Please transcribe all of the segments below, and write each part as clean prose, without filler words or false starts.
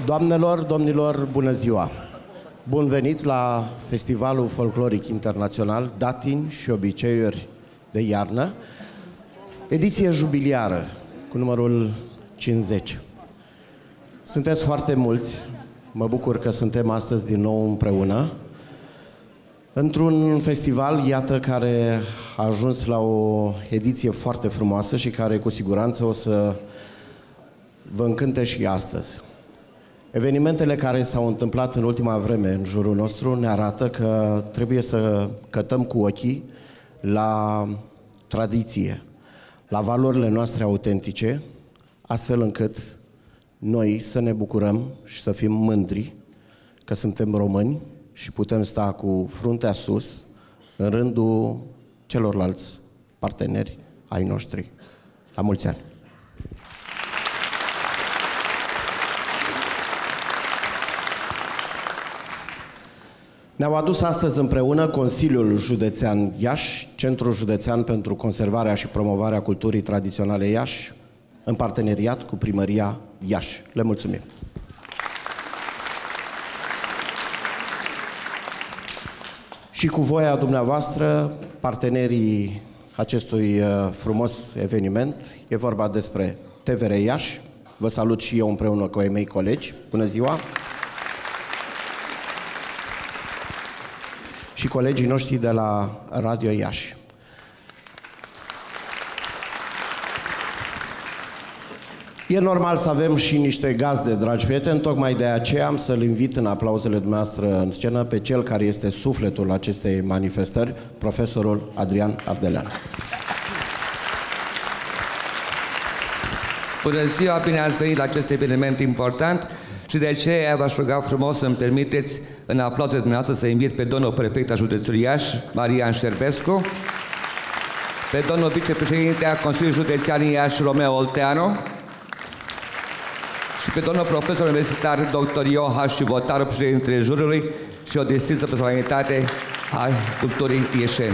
Doamnelor, domnilor, bună ziua! Bun venit la Festivalul Folcloric Internațional Datini și obiceiuri de iarnă, ediție jubiliară cu numărul 50. Sunteți foarte mulți, mă bucur că suntem astăzi din nou împreună într-un festival, iată, care a ajuns la o ediție foarte frumoasă și care cu siguranță o să vă încânte și astăzi. Evenimentele care s-au întâmplat în ultima vreme în jurul nostru ne arată că trebuie să cătăm cu ochii la tradiție, la valorile noastre autentice, astfel încât noi să ne bucurăm și să fim mândri că suntem români și putem sta cu fruntea sus în rândul celorlalți parteneri ai noștri. La mulți ani! Ne-au adus astăzi împreună Consiliul Județean Iași, Centrul Județean pentru Conservarea și Promovarea Culturii Tradiționale Iași, în parteneriat cu Primăria Iași. Le mulțumim! Și cu voia dumneavoastră, partenerii acestui frumos eveniment, e vorba despre TVR Iași. Vă salut și eu împreună cu ai mei colegi. Bună ziua! Și colegii noștri de la Radio Iași. E normal să avem și niște gazde, dragi prieteni, tocmai de aceea am să-l invit în aplauzele dumneavoastră în scenă pe cel care este sufletul acestei manifestări, profesorul Adrian Ardelean. Bună ziua, bine ați venit la acest eveniment important și de aceea v-aș ruga frumos să-mi permiteți în aplauzele dumneavoastră să invit pe domnul prefect al județului Iași, Marian Șterbescu, pe domnul vicepreședinte al Consiliului Județean Iași, Romeo Olteanu, și pe domnul profesor universitar dr. Ioan Șivotaru, președintele jurului și o distinsă personalitate a culturii ieșeni.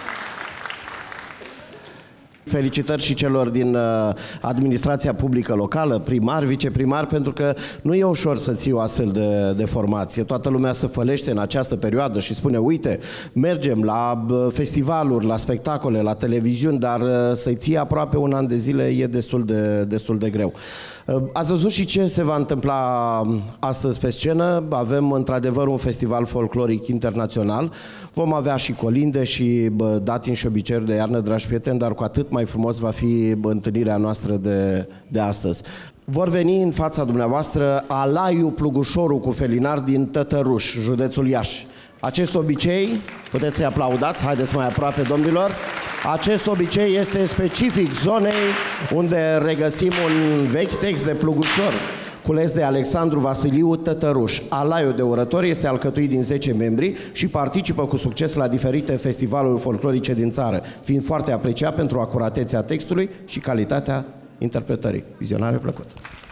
Felicitări și celor din administrația publică locală, primar, viceprimar, pentru că nu e ușor să ții o astfel de formație. Toată lumea se fălește în această perioadă și spune, uite, mergem la festivaluri, la spectacole, la televiziuni, dar să-i ții aproape un an de zile e destul de greu. Ați văzut și ce se va întâmpla astăzi pe scenă. Avem într-adevăr un festival folcloric internațional. Vom avea și colinde și datini și obiceiuri de iarnă, dragi prieteni, dar cu atât mai frumos va fi întâlnirea noastră de astăzi. Vor veni în fața dumneavoastră Alaiu Plugușoru cu felinar din Tătăruș, județul Iași. Acest obicei, puteți să-i aplaudați, haideți mai aproape, domnilor. Acest obicei este specific zonei unde regăsim un vechi text de Plugușor, cules de Alexandru Vasiliu Tătăruș. Alaiul de orători este alcătuit din 10 membri și participă cu succes la diferite festivaluri folclorice din țară, fiind foarte apreciat pentru acuratețea textului și calitatea interpretării. Vizionare plăcută!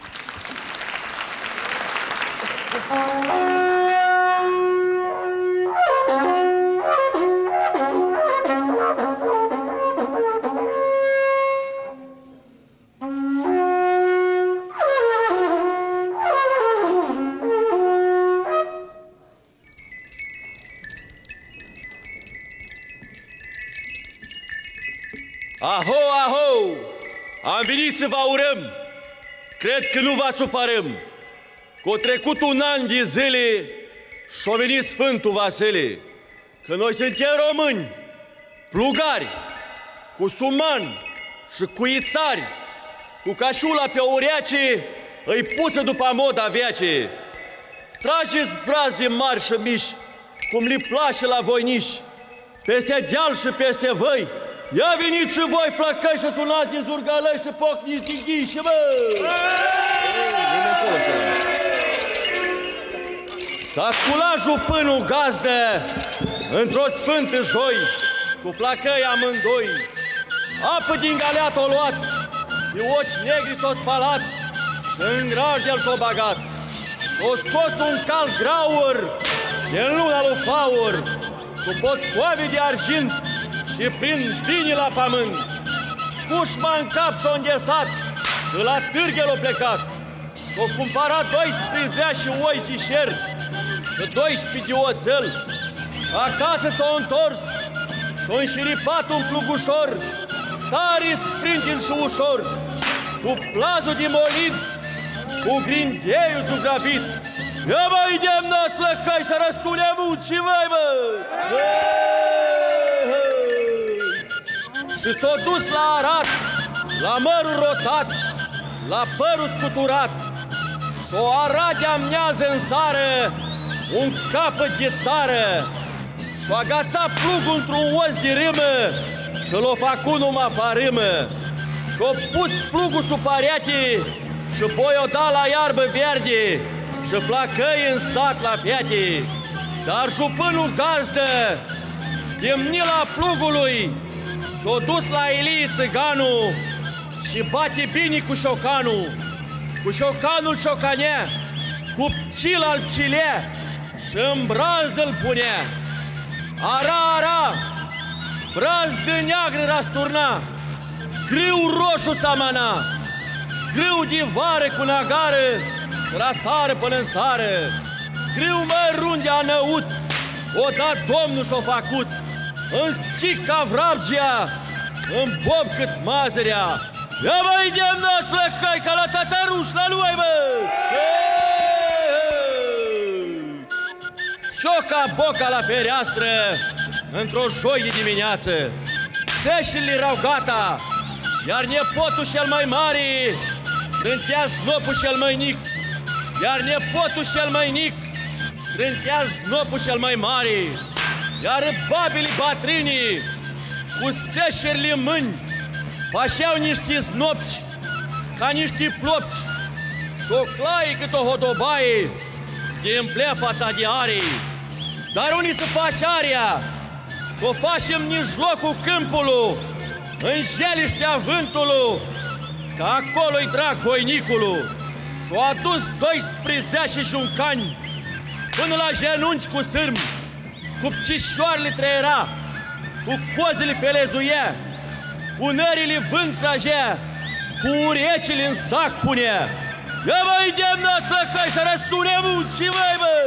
Aho, aho! Am venit să vă urăm. Cred că nu vă supărăm. Că-o trecut un an de zile și-o venit Sfântul Vasile. Că noi suntem români, plugari, cu sumani și cu ițari, cu cașula pe ureace, îi puță după moda veace. Trageți brazi de mari și mici, cum li place la voiniși, peste deal și peste văi. Ia veniți și voi, flăcăi, și sunați din zurgălăi și pocniți din ghiși, bă! S-a sculat jupânul gazdă într-o sfântă joi, cu flăcăi amândoi. Apă din galeat o luat, de ochi negri s-o spalat și în grajdel s-o bagat. O scos un cal graur din luna lui Faur, cu poscoave de argint și prin bine la pământ. Pușma în cap și-o înghesat, că la târghe l-o plecat. și-o cumpărat 12 și oi chișer și 12 de oțel. Acasă s-a întors și-o înșiripat un plugușor, tare sprintin și ușor, cu plazul de molid, cu grindeiul zugrabit. Ia mai demnați plăcai să răsune muncii, mai bă! Și s-o dus la Arad, la mărul rotat, la părul scuturat. Și-o Arad amnează în sară un capăt de țară. Și-o agața plugul într-un os de râmă și l-o facu numai farâmă. Și-o pus plugul sub parete și apoi o da la iarbă verde și flacăi în sat la fiate. Dar jupânul gazdă, de mnila plugului, s-o dus la Ilie țiganul și bate bine cu șocanul. Cu șocanul șocanea, cu pcil al pcilea și în brazdă-l punea. Ara, ara, brazdă neagră rasturna, grâu roșu s-amana, grâu de vară cu nagară, rasară până în sară, grâu mărunde a năut, o dat Domnul s-o făcut, în cic ca vrabgea, în bob cât mazărea. Ia mai demnați plăcai ca la tataruș la lui, bă! Cioca boca la fereastră, într-o joi de dimineață. Seșile erau gata, iar nepotul cel mai mare trântea snopul cel mai mic. Iar nepotul cel mai mic trântea snopul cel mai mare. Iar babilii bătrânii, cu seșerile în mâini, faceau niște snopci, ca niște plopci, și o claie cât o hodobaie, de împlea fața de arii. Dar unii se face aria, o face în mijlocul câmpului, în jeliștea vântului, că acolo-i drag voinicul. Și-o adus 12 juncani până la genunchi cu sârm, cu pcișoarele trăiera, cu cozile felezuia, cu nările vânt tragea, cu urecile în sac punea. Ia mai demnați plăcai să răsune muncii, mai bă!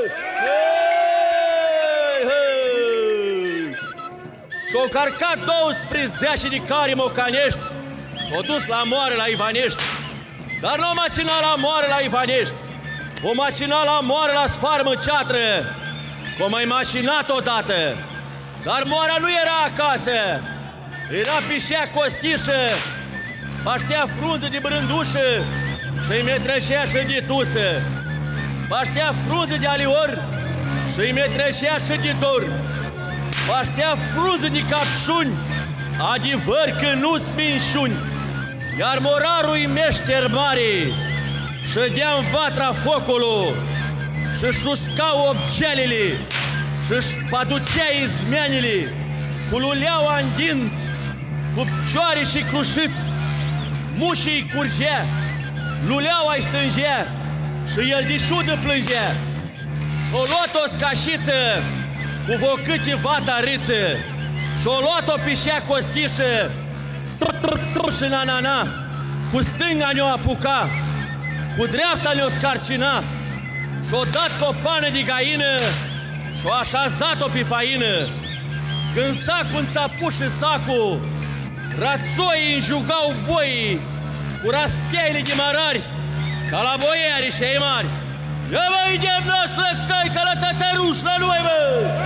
Și-o carcat 12 de cari mocanești, s-o dus la moare la Ivanești. Dar nu o macina la moare la Ivanești, o macina la moare la Sfarmă Ceatră, o mai macinat odată. Dar moara nu era acasă, era pișea costișă, paștea frunză de brândușă și-i metrășea și de tusă. Paștea frunză de alior și-i metrășea și de dor. Paștea frunză de capșuni, adevăr că nu-s minșuni. Iar morarul-i meșter mare și dea-n vatra focului și-și uscau obgelele și-și paducea izmeanele cu luleaua în dinți, cu picioare și crușiți. Mușii-i curgea, luleaua-i stângea și el de șudă plângea. O luat o scașiță cu vocâte vata râță și-o luat o pișea costișă și na-na-na, cu stânga ne-o apuca, cu dreapta ne-o scarcina și-o dat cu o pană de gaină și-o așezat-o pe faină. Când sacul înțapușă sacul, rațoii înjugau boii cu rasteile de mărari, ca la boieri și ei mari. Ia mai demnați plăcai ca la tataruș la noi, bă!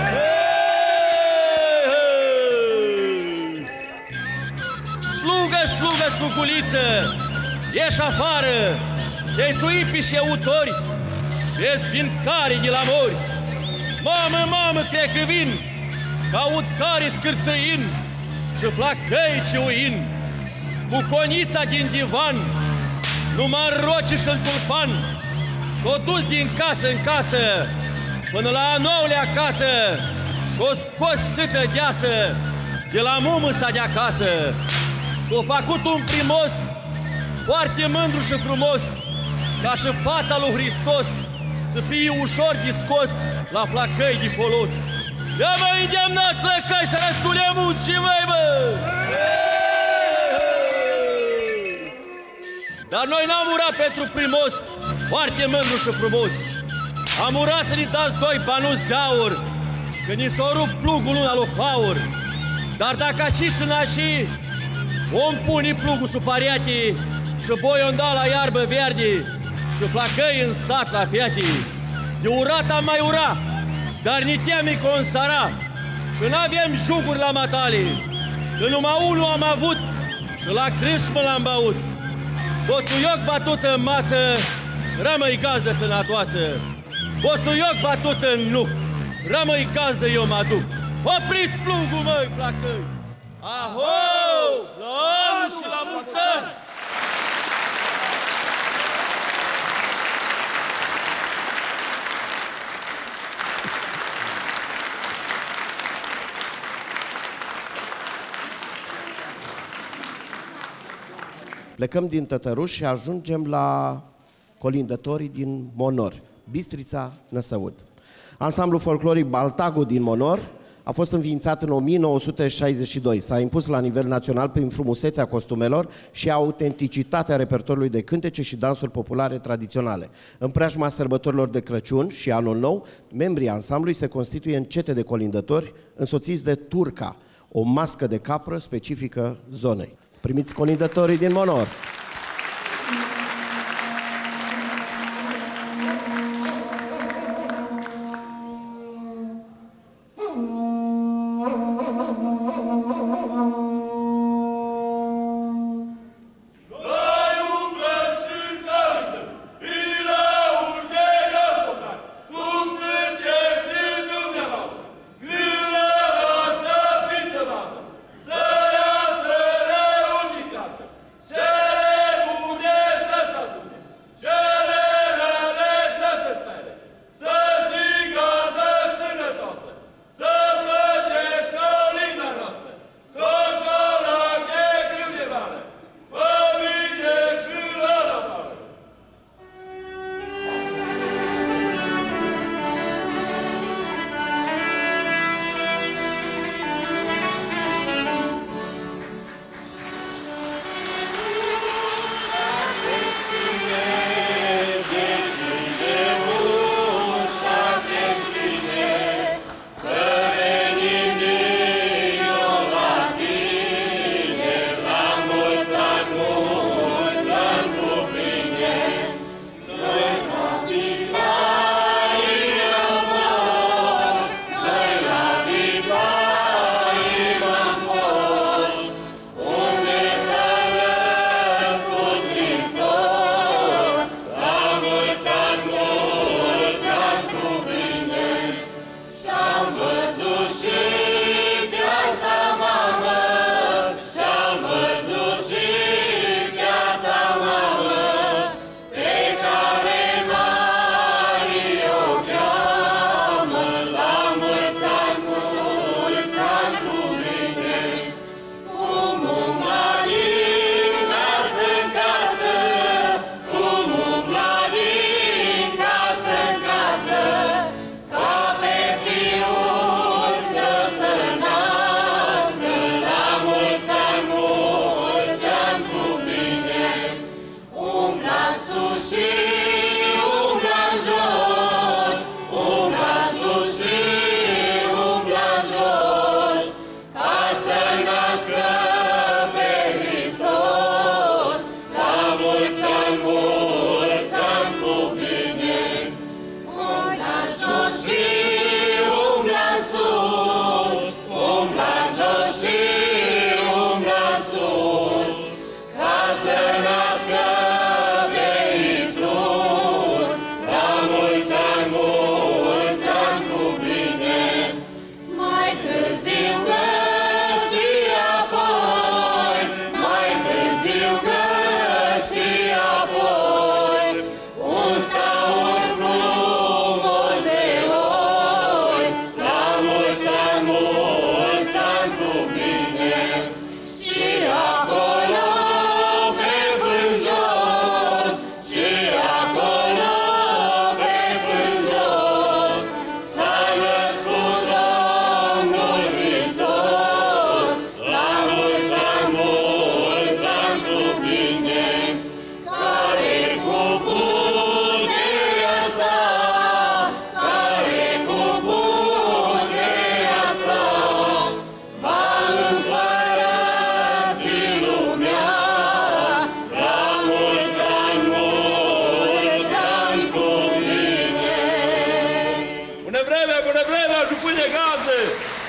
Slugă, slugă, sluguliță, ieși afară, te-ai sui pe șeutori, vezi vin care de la mori. Mamă, mamă, cred că vin, că aud care scârțăin și flacăi ce uin. Cu conița din divan, numai în roci și în tulpan, s-o dus din casă în casă, până la a nouălea casă, și-o scos sâtă deasă de la mumâsa de acasă. S-o făcut un primos, foarte mândru și frumos, ca și fața lui Hristos să fie ușor discos la flacăi de folos. Ia mă îndemnați flacăi să răsune muncii, măi, bă! Dar noi n-am urat pentru primos, foarte mândru și frumos. Am urat să ne dați 2 banuți de aur, că ni s-o rup plugul luna lui Faur. Dar dacă și nașii, om pune plugul sub pariatii și boion da la iarbă verde și flacăi în sat la fiatii. De urat am mai urat, dar ni teami consara, că n-avem juguri la matale, că numai unul am avut și la crâșmă l-am băut. Bosuioc batut în masă, rămâi gazdă sănătoasă. Bosuioc batut în nuc, rămâi gazdă eu mă duc. Opriți plugul, măi, flacăi! Aho! La anul și la mulți ani! Plecăm din Tătăruș și ajungem la colindătorii din Monor, Bistrița, Năsăud. Ansamblul folcloric Baltagul din Monor a fost înființat în 1962. S-a impus la nivel național prin frumusețea costumelor și autenticitatea repertoriului de cântece și dansuri populare tradiționale. În preajma sărbătorilor de Crăciun și Anul Nou, membrii ansamblului se constituie în cete de colindători însoțiți de turca, o mască de capră specifică zonei. Primiți colindătorii din Monor! Să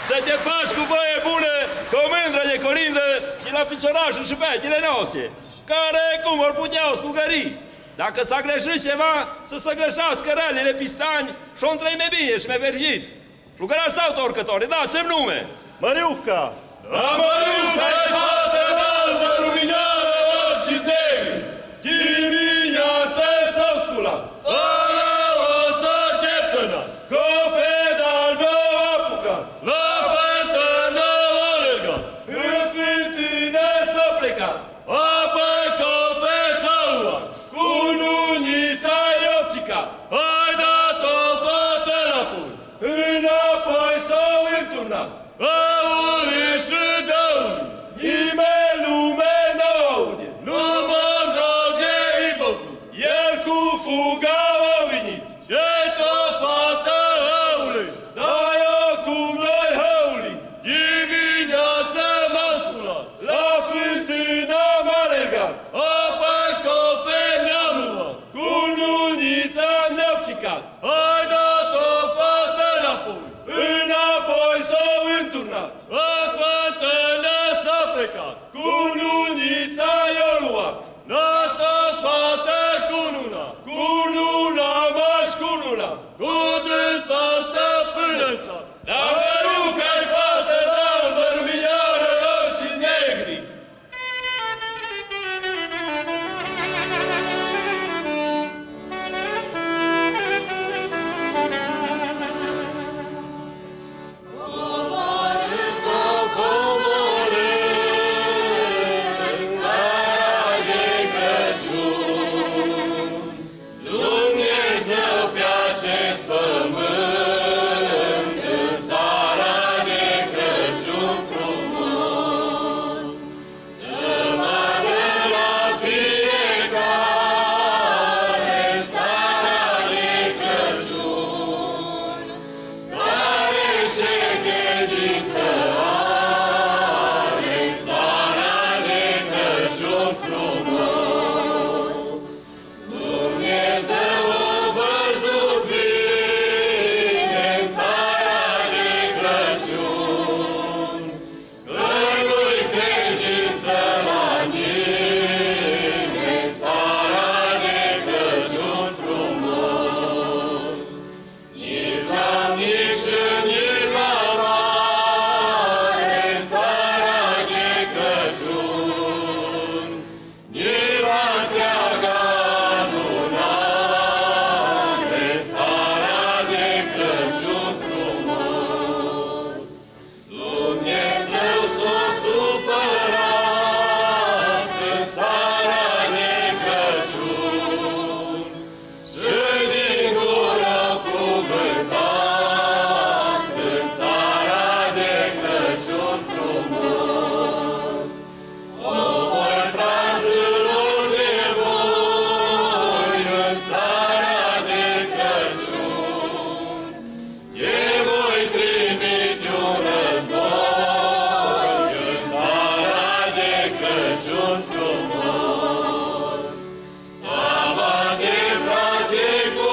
să te faci cu voie bună, cu o mândră de colindă și la ficiorașul și fetele noastre, care cum vor putea o slugări. Dacă s-a greșit ceva, să se greșească rălile pistani și o întreime bine și mevergiți. Rugărați sau torcătoare, dați-mi nume! Măriuca! La Măriuca e fată albă, luminară, ochiți negri, dimineața s-au sculat. Ăla o să ceptănă! Cofeda albă apucat, La fetănă o alergat! în fântână s-a plecat, Apoi cofe s-a luat! cu nunița i-o cicat, Ai dat-o fată înapoi! înapoi s-au înturnat. Auli și dăuli! Nimeni lume n-aude, Nu mă-mi roge ipocrit! el cu fuga a venit, Ce-i to fată auli! dar eu cum noi hăuli, Dimineața m-a sculat! la fântână m-a legat, Apoi cofe mi-am luat! cu nunița mi-au cicat, Ai dat-o fată înapoi! înapoi s-au înturnat, Fetele s-a plecat! cu nunița i-o luat, N-asta fată cu luna! cu luna m-aș cununa, Cu dânsa stă până în stat! dar Măriuca-i fată de-albă, luminară, ochiți negri. Dumnezeu pe acest pământ, în seara de Crăciun frumos, să vadă la fiecare în seara de Crăciun, care și credință are în seara de Crăciun frumos. Dumnezeu a văzut bine în seara de Crăciun, că nu-i credință la nimeni în seara de Crăciun frumos. Nici la mic și nici la mare în seara de Crăciun, nici la întreaga adunare în seara de Crăciun frumos. Dumnezeu s-a supărat în seara de Crăciun și din gură cuvântat în seara de Crăciun frumos. O voi, fraților de voi, în seara de Crăciun, e voi trimite un război în seara de Crăciun frumos. Să bate frate cu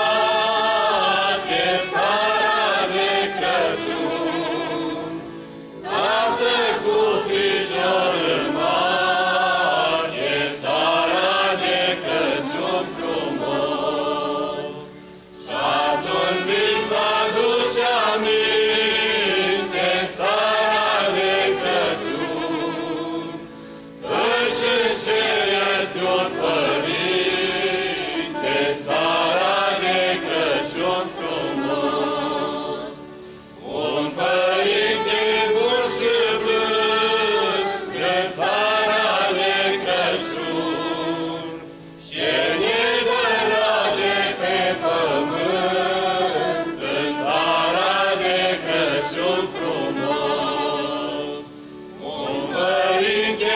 frate în seara de Crăciun, tată cu fișor în mare în seara de Crăciun frumos. Și atunci vi-ți aduce aminte în seara de Crăciun, își înșereți un părinte în seara de Crăciun frumos. Un părinte bun și blând în seara de Crăciun, ce ne dă roade pe pământ în seara de Crăciun frumos. Un părinte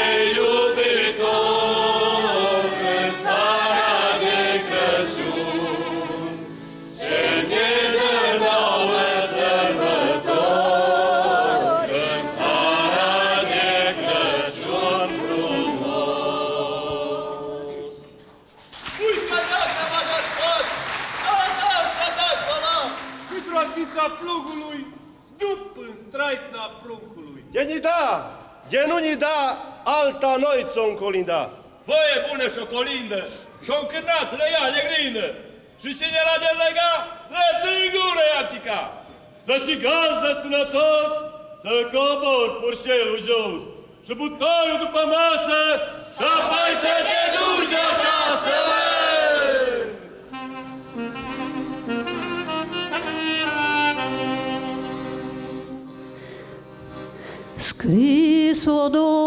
iubitor în seara de Crăciun, ce ne dă nouă sărbători în seara de Crăciun frumos. Uite, dacă m-a dat, ăla, cât rotița plugului, dup în straița pruncului. Genunii da, alta noi ți-o colinda. Voie bună și o colindă, și-o încârnați le ia de grindă. Și cine l-a delega, drept în gură i-a cica. Să și gazdă sănătos, să cobor purșelul jos. Și butoiul după masă, și apoi să te duci acasă, Scris-o,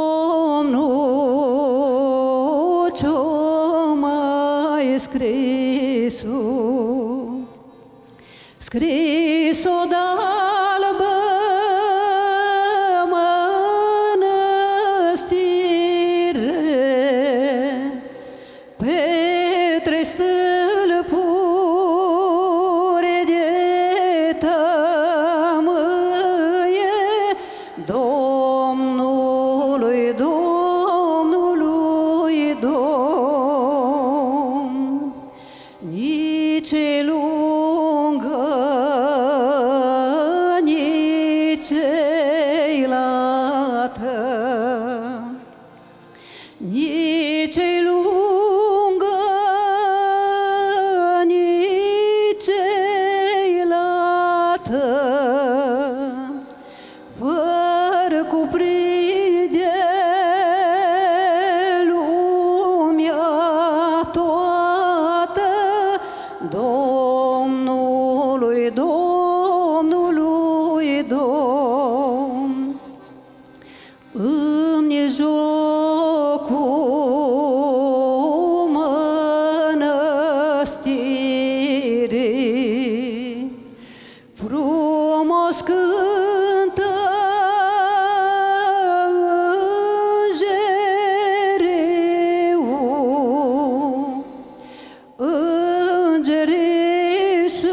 Domnul, ce-o mai scris-o, scris-o de-albă mănăstire, pe trei stâlpuri de tămâie, Domnului, Domnului, Domn, nici lungă, nici lată, nici lungă, nici lată, fără cuprinde lumea toată, Domnului, Domnului, Domn. În mijlocul mănăstirii, frumos cântă îngerii și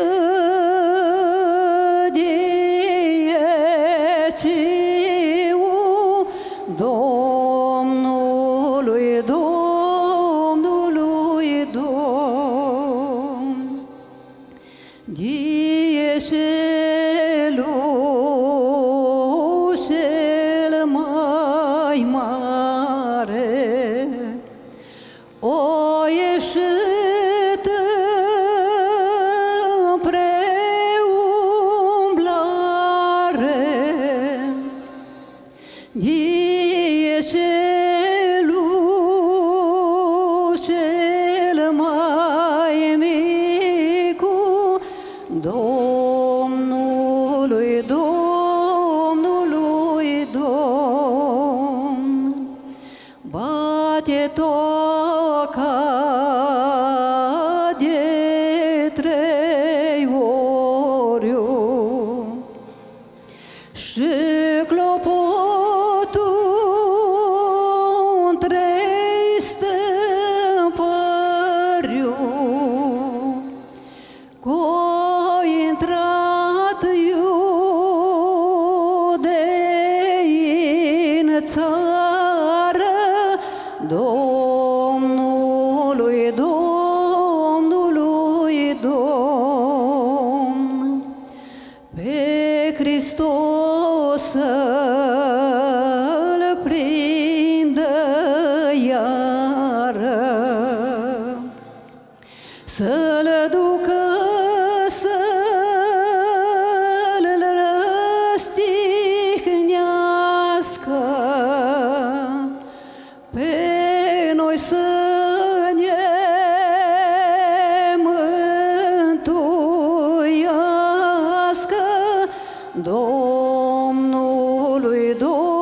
dieciu, Domnului, Domnului, Domn. Dieselul cel mai mare o ieșit împreumblare, dieselul cel mai micu, Domnului, Domnului, Domn. Bate toca de trei ori și clopotul în trei stâmpări, c-o intrat iudei în țară, Domnului, Domnului, Domn. Pe Hristos să-L prindă iară, să-L ducă, să-L răstihnească, pe noi să ne mântuiască, Domnului, Domnului.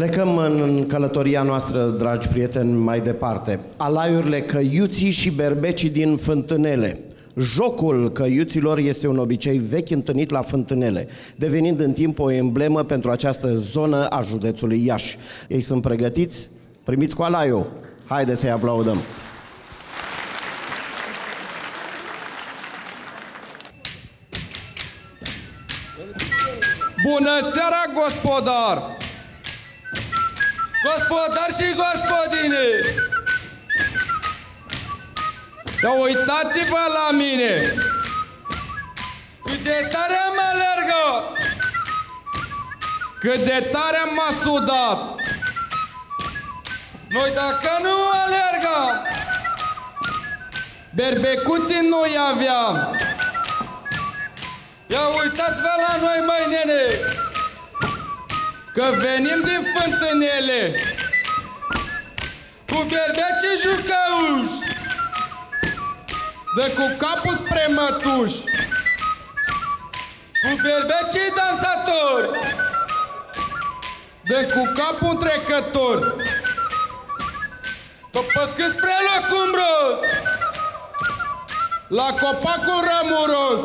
Plecăm în călătoria noastră, dragi prieteni, mai departe. Alaiurile căiuții și berbecii din Fântânele. Jocul căiuților este un obicei vechi întâlnit la Fântânele, devenind în timp o emblemă pentru această zonă a județului Iași. Ei sunt pregătiți? Primiți cu alaiul! Haideți să-i aplaudăm! Bună seara, gospodar! Gospodar și gospodine! Ia uitați-vă la mine! Cât de tare am alergat! Cât de tare m-a sudat! Noi dacă nu alergam, berbecuții nu-i aveam! ia uitați-vă la noi, măi, nene! Că venim din Fântânele! Cu berbecii jucăuși! Dă cu capul spre mătuși! Cu berbecii dansatori! Dă cu capul trecător! Topăscă spre locul umbros! La copacul rămuros!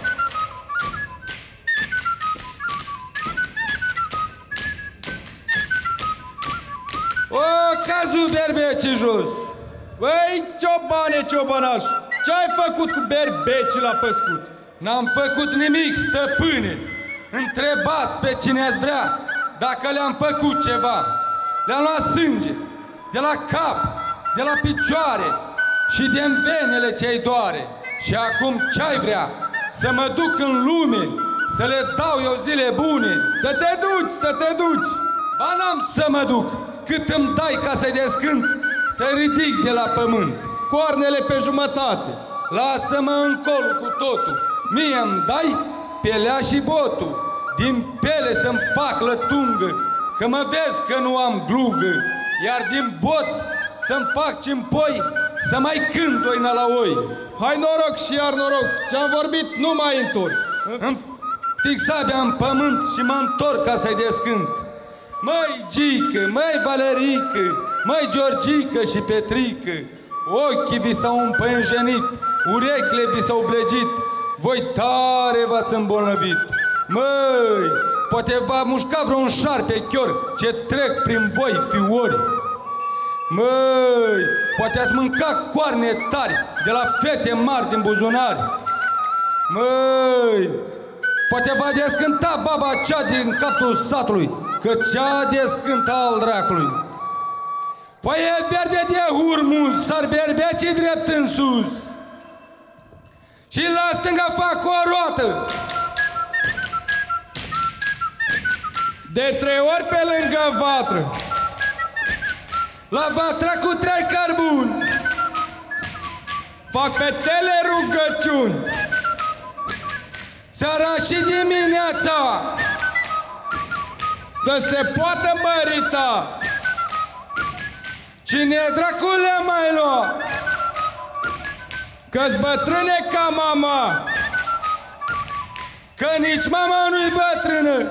O, cazul berbecii jos! Băi, ciobane, ciobănaș! Ce-ai făcut cu berbecii la păscut? N-am făcut nimic, stăpâne! Întrebați pe cine ați vrea dacă le-am făcut ceva. Le-am luat sânge de la cap, de la picioare și din venele ce-i doare. Și acum ce-ai vrea? Să mă duc în lume, să le dau eu zile bune? Să te duci, să te duci! Ba n-am să mă duc, cât îmi dai ca să-i descânt, să ridic de la pământ. Coarnele pe jumătate! Lasă-mă încolo cu totul, mie îmi dai pelea și botul. Din pele să-mi fac lătungă, că mă vezi că nu am glugă. Iar din bot să-mi fac cimpoi, să mai cânt oina la oi. Hai noroc și iar noroc, ce-am vorbit nu mai întorc. Îmi fix sabia în pământ și mă întorc ca să-i descânt. Măi Gică, măi Valerică, măi Georgică și Petrică, ochii vi s-au împânjenit, urechile vi s-au blegit, voi tare v-ați îmbolnăvit. Măi, poate v-a mușcat vreun șarpe chior ce trec prin voi, fiori. Măi, poate ați mâncat coarne tari de la fete mari din buzunari. Măi, poate v-a descântat baba cea din capul satului, că cea descântă al dracului. Foaie verde de hurmus, sar berbecii drept în sus. Și la stânga fac o roată. De 3 ori pe lângă vatră. La vatra cu 3 carbuni. Fac petele rugăciuni. Seara și dimineața. Să se poată mărita. Cine dracule mai lua? Că-s bătrâne ca mama. Că nici mama nu-i bătrână.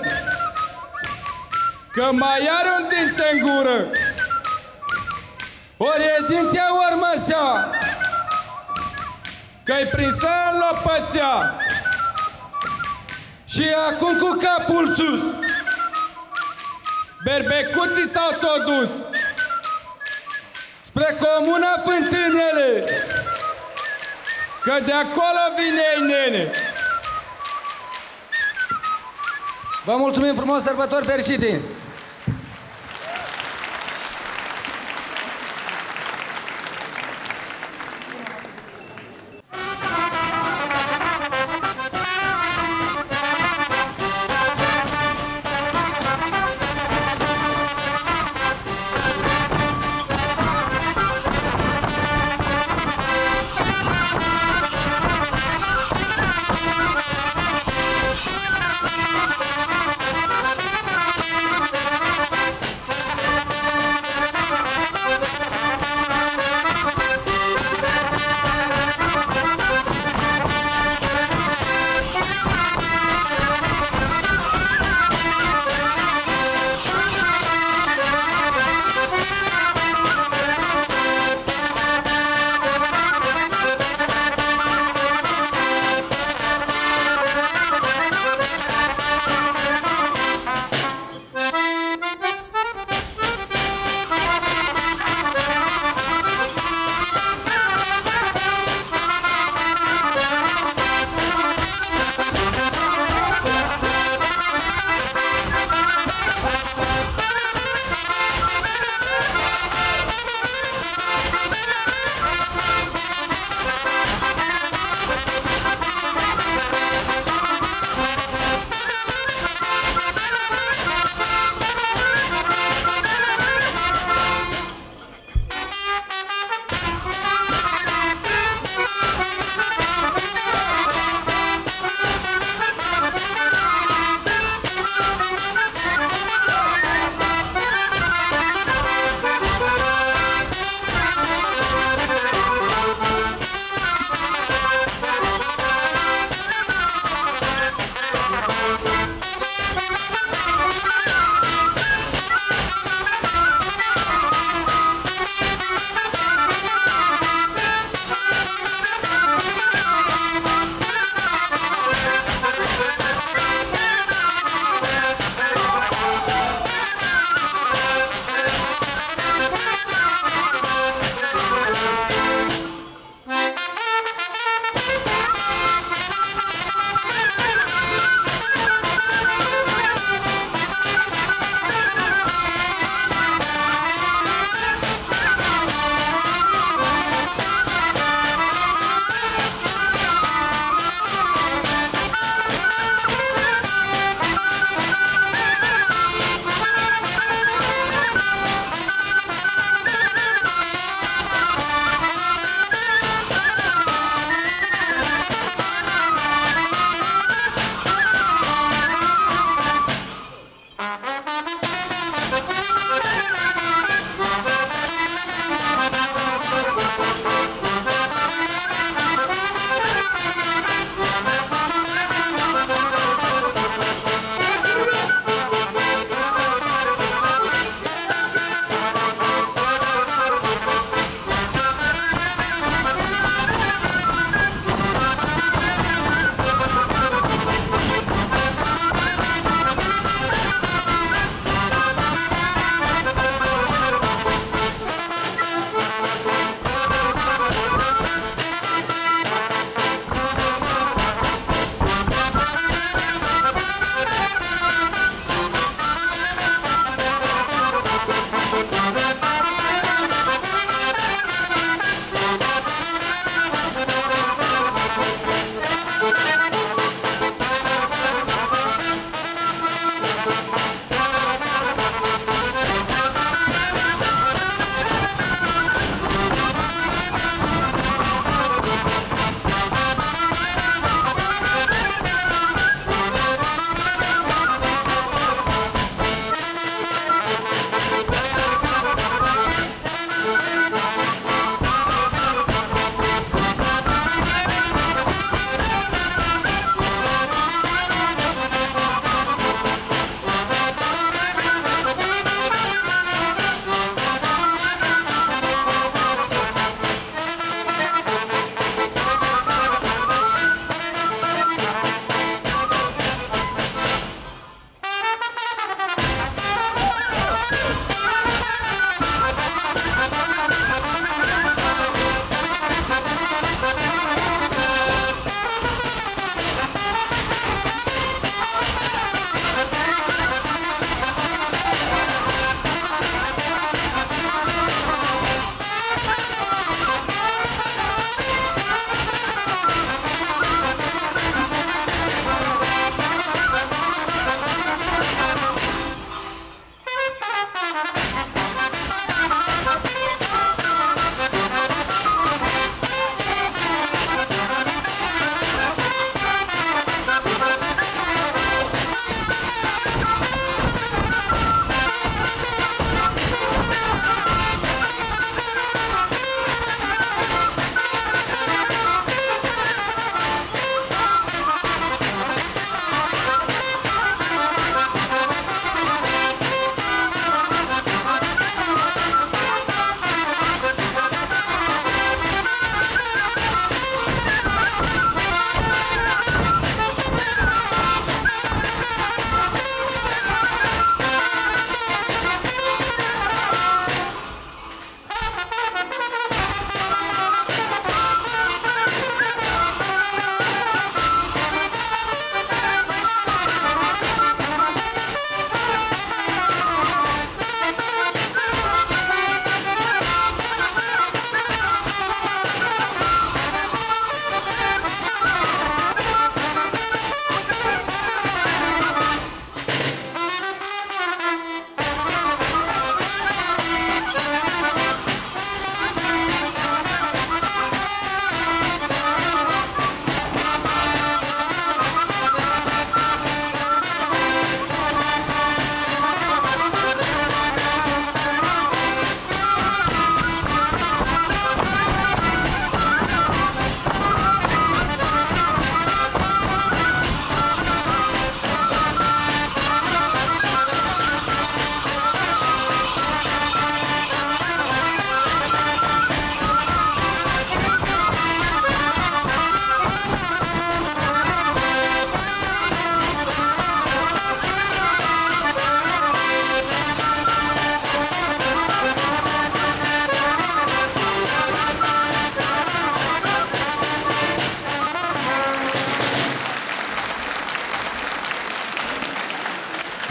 Că mai are un dinte în gură. Ori e dintea, ori măsea. Că-i prinsă în lopățea. Și acum cu capul sus. Berbecuții s-au tot dus spre comuna Fântânele. Că de acolo vine nene. Vă mulțumim frumos, sărbători fericite!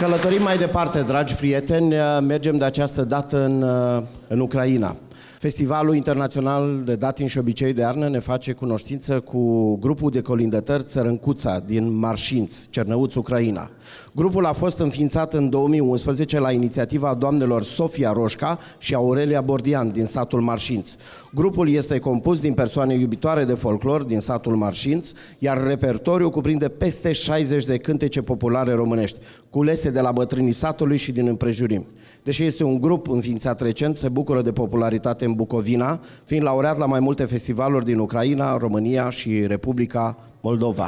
Călătorim mai departe, dragi prieteni, mergem de această dată în Ucraina. Festivalul Internațional de Datin și Obicei de Iarnă ne face cunoștință cu grupul de colindători Țărâncuța din Marșinț, Cernăuț, Ucraina. Grupul a fost înființat în 2011 la inițiativa doamnelor Sofia Roșca și Aurelia Bordian din satul Marșinț. Grupul este compus din persoane iubitoare de folclor din satul Marșinț, iar repertoriul cuprinde peste 60 de cântece populare românești, culese de la bătrânii satului și din împrejurim. Deși este un grup înființat recent, se bucură de popularitate în Bucovina, fiind laureat la mai multe festivaluri din Ucraina, România și Republica Moldova.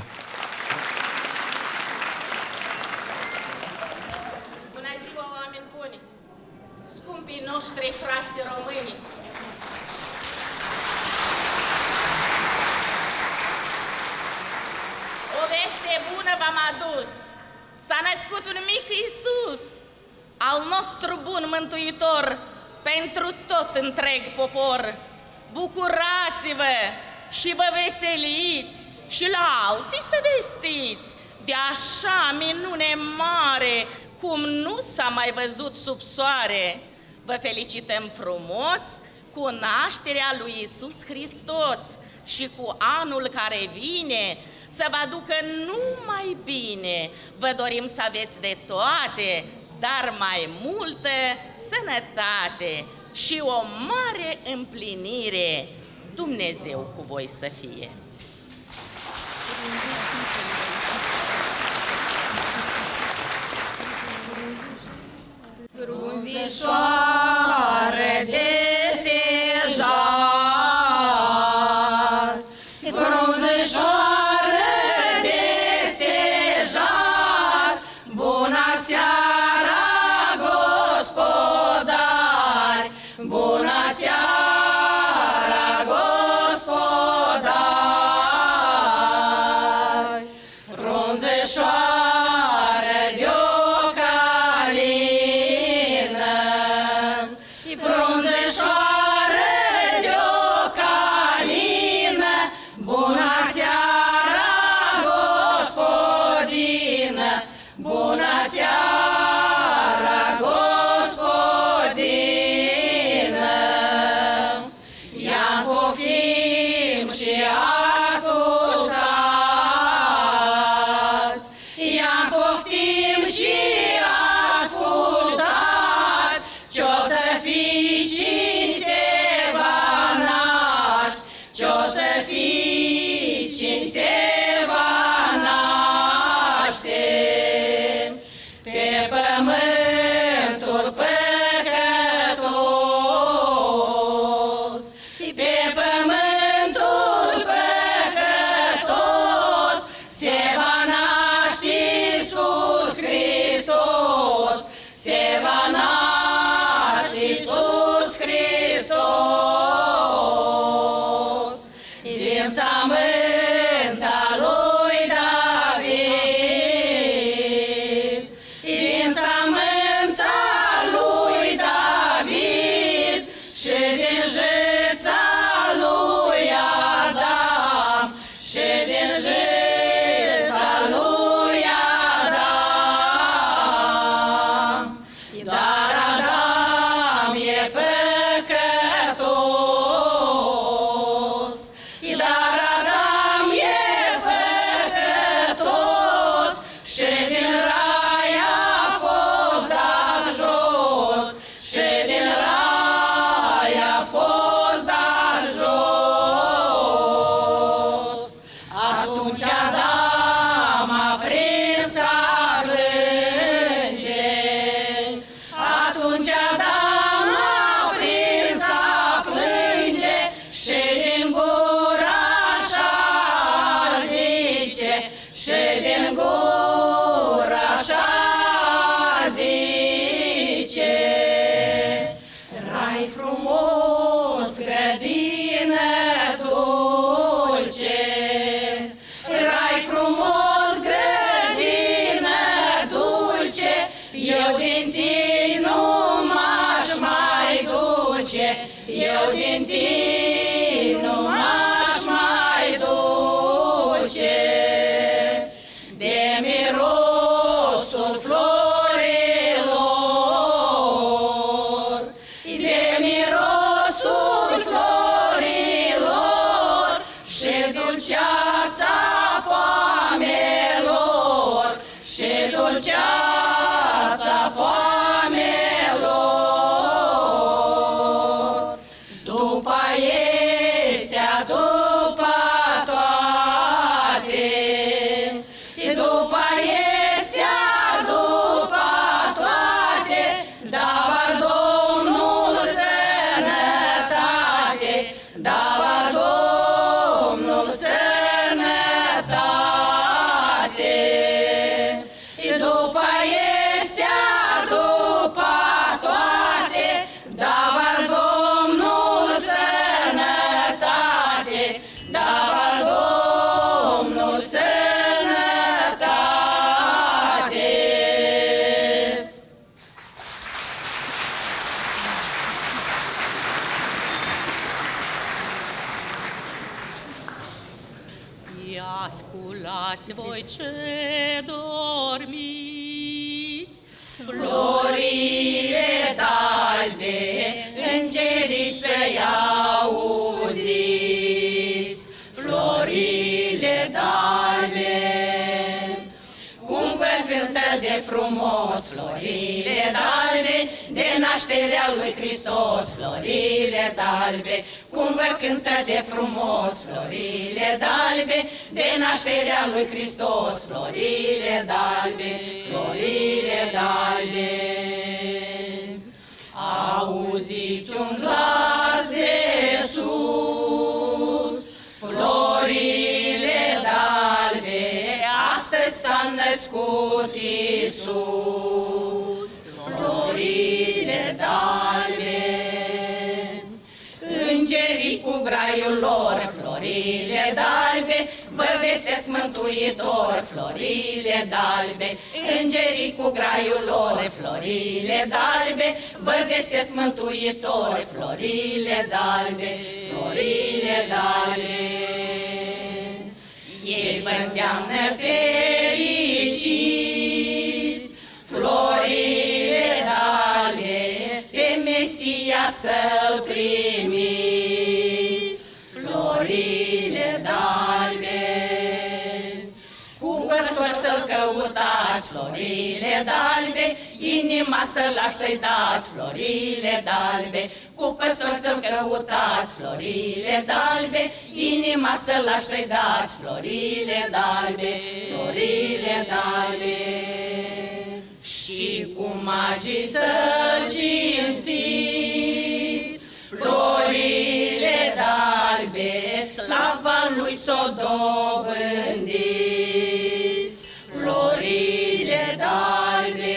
Bună ziua, oameni buni! Scumpii noștri frați români! O veste bună v-am adus! S-a născut un mic Iisus, al nostru bun mântuitor, pentru tot întreg popor. Bucurați-vă și vă veseliți și la alții să vestiți de așa minune mare cum nu s-a mai văzut sub soare. Vă felicităm frumos cu nașterea lui Iisus Hristos și cu anul care vine să vă aducă numai bine. Vă dorim să aveți de toate, dar mai multă sănătate și o mare împlinire. Dumnezeu cu voi să fie! Frunzișoară de stejar, frunzișoară de stejar, bună seara, gospodari, bună seara, gospodari, frunzișoară de-o calină, frunzișoară de-o calină, bună seara, gospodină, bună seara, gospodină. Ia-mi poftim și ascultați, ia-mi poftim și ascultați, ce-o să fiți și se va naște, ce-o să fiți și se va naște. Pe pământul păcătos, pe pământul păcătos, se va naște Iisus Hristos, se va naște Iisus Hristos. Din sămânța lui David, din sămânța lui David și din jăța lui Adam, și din jăța lui Adam. Dar Adam e păcătos, dar Adam e păcătos și din rai a fost dat jos, și din rai a fost dat jos. Atunci Adam a prins a plânge, atunci Adam a prins a plânge și din gura așa zice, și din gura așa zice. Rai frumos, grădină dulce, rai frumos, grădină dulce, eu din tine nu m-aș mai duce, eu din tine nu m-aș mai duce. De mirosul florii dulceața poamelor, după estea, după toate, după estea, după toate, dava Domnul sănătate, dava Domnul sănătate. După estea, după toate, dava Domnul sănătate, dava Domnul sănătate. Ia sculați voi ce dormiți, Florile d'albe, îngerii să-i auziți, florile d'albe, cum vă cântă de frumos, florile d'albe, de nașterea lui Hristos, florile d'albe, cum vă cântă de frumos, florile d'albe, de nașterea lui Hristos, florile d'albe, florile d'albe. Auziți un glas de sus, florile d'albe, astăzi s-a născut Iisus, florile d'albe. Îngerii cu graiul lor, florile d'albe, vă vestesc mântuitor, florile d'albe. Îngerii cu graiul lor, florile d'albe, vă vestesc mântuitor, florile d'albe, florile d'albe. Ei vă îndeamnă fericiți, florile d'albe, pe Mesia să-L primiți, florile d'albe. Cu păstori să-L căutați, florile d'albe, inima să lași să-i dați, florile d'albe. Cu păstori să-L căutați, florile d'albe, inima să lași să-i dați, florile d'albe, florile d'albe. Și cu magii să-L cinstiți, florile d'albe, slava Lui s-o dobândiți, florile d'albe.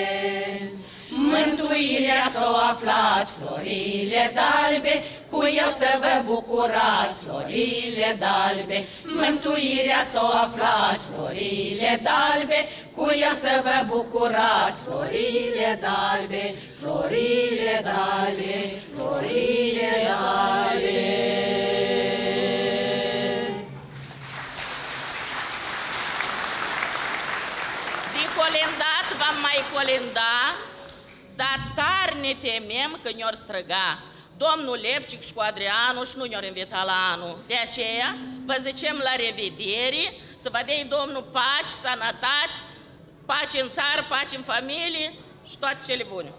Mântuirea s-o aflați, florile d'albe, cu El să vă bucurați, florile d'albe. Mântuirea s-o aflați, florile d'albe, cu El să vă bucurați, florile d'albe, florile d'albe, florile d'albe. de colendat v-am mai colenda, dar tare ne temem că ne-or străga domnul Levcic și cu Adrianu și nu ne-or invita la anul. De aceea vă zicem la revedere, să vă dea Domnul pace, sănătate, pace în țară, pace în familie și toate cele bune.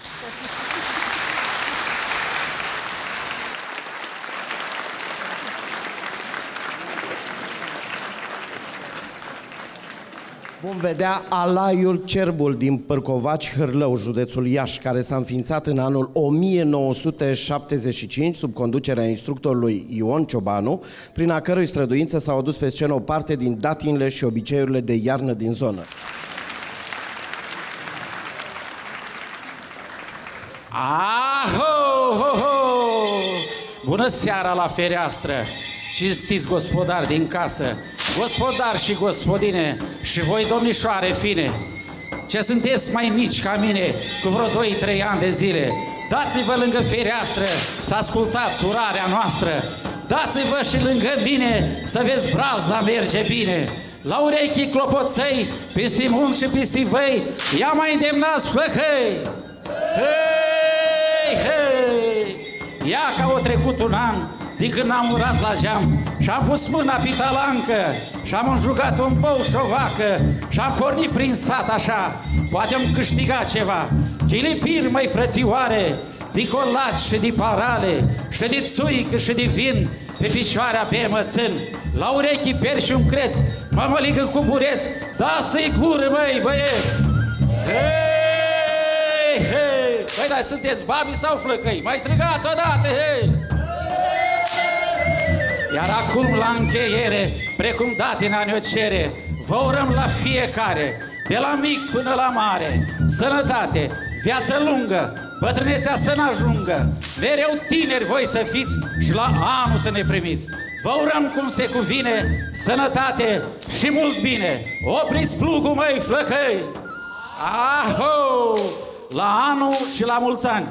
Vom vedea Alaiul Cerbul din Pârcovaci, Hârlău, județul Iași, care s-a înființat în anul 1975 sub conducerea instructorului Ion Ciobanu, prin a cărui străduință s-au adus pe scenă o parte din datinile și obiceiurile de iarnă din zonă. Aho, ho, ho! Bună seara la fereastră! Cinstiți gospodari din casă, gospodari și gospodine și voi domnișoare fine, ce sunteți mai mici ca mine cu vreo 2-3 ani de zile, dați-vă lângă fereastră să ascultați surarea noastră, dați-vă și lângă mine să vezi brazda merge bine. La urechii clopoței, peste munți și peste văi, ia mai îndemnați flăcăi! Hei, hei! Ia că au trecut un an de când am urat la geam și am pus mâna pe talancă și am înjugat un bou și o vacă și am pornit prin sat așa. Poate am câștigat ceva. Chilipiri, măi frățioare, de colaci și de parale, și de țuică și de vin, pe picioarea pe mățân, la urechi peri și un creț, mămăligă cu bureț, dați-i gură, măi, băieți! Hei, hei! Băi, dar sunteți babi sau flăcăi? Mai strigați odată, hei! Iar acum, la încheiere, precum datina ne-o cere, vă urăm la fiecare, de la mic până la mare, sănătate, viață lungă, bătrânețea să n-ajungă, mereu tineri voi să fiți și la anul să ne primiți. Vă urăm cum se cuvine, sănătate și mult bine. Opriți plugul, măi, flăcăi! Aho! La anul și la mulți ani!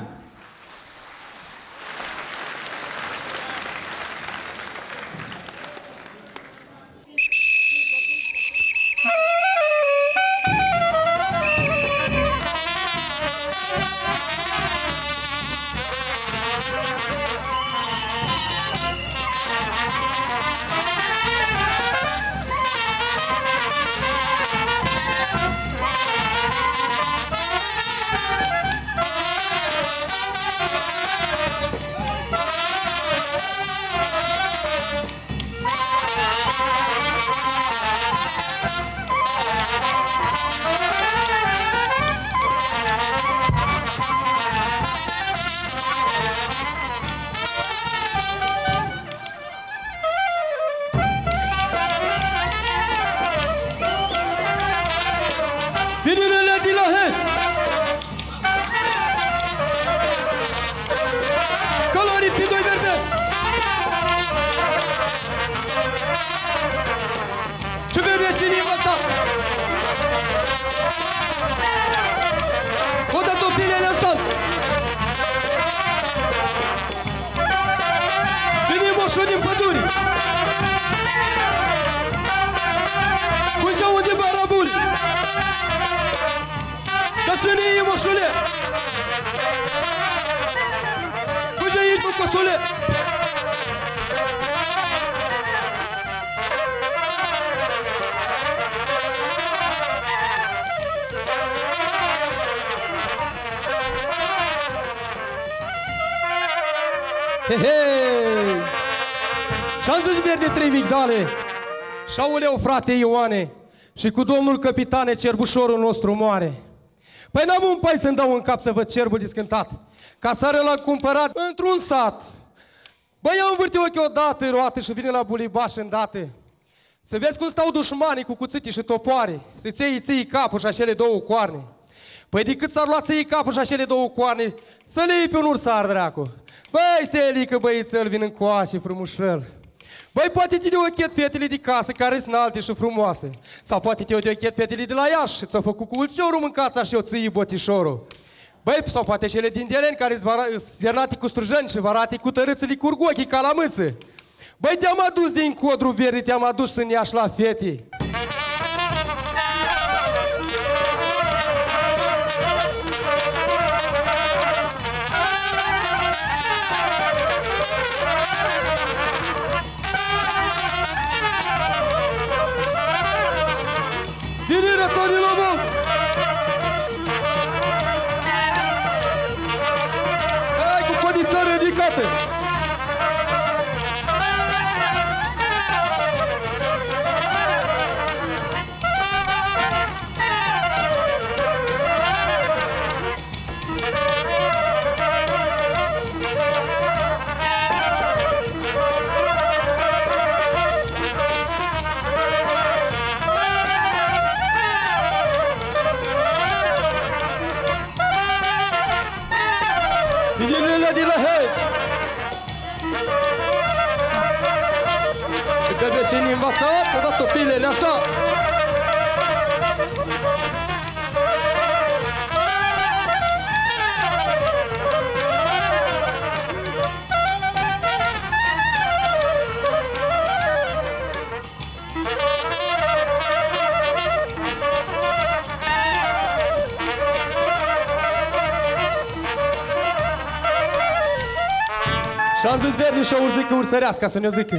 Hei! Și-am zis verde 3 migdale și auleu, frate Ioane, și cu domnul căpitane cerbușorul nostru moare. Păi n-am un pai să-mi dau în cap să văd cerbul descântat, ca sară l-am cumpărat într-un sat. Băi, am învârtit ochii odată, roată, și vine la bulibaș îndată. Să vezi cum stau dușmanii cu cuțite și topoare, să-ți iei capul și acele două coarne. Păi decât s-ar lua ți-i capul și acele două coarne, să le iei pe un ursar, dracu. Băi, Stelică, băițel, vin încoace frumușel. Băi, poate te deochet fetele de casă care sunt înalte și frumoase. Sau poate te deochet fetele de la Iași și ți-au făcut cu ulciorul mâncața și o ții botișorul. Băi, sau poate cele din Deleni care sunt zernate cu strujani și varate cu tărâțele curg ochii ca la mâță. Băi, te-am adus din Codru Verde, te-am adus în Iași la fete. Vine Tonilo, mă! Hai cu codița ridicată! Și ne învățat, a dat topilele așa. Și-am zis verde și o urzică ursărească să ne zică.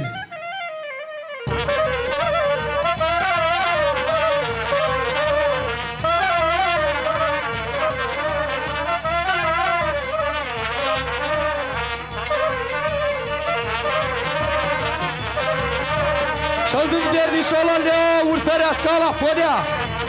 Și-am zis vernișola lea, ursărească la podea.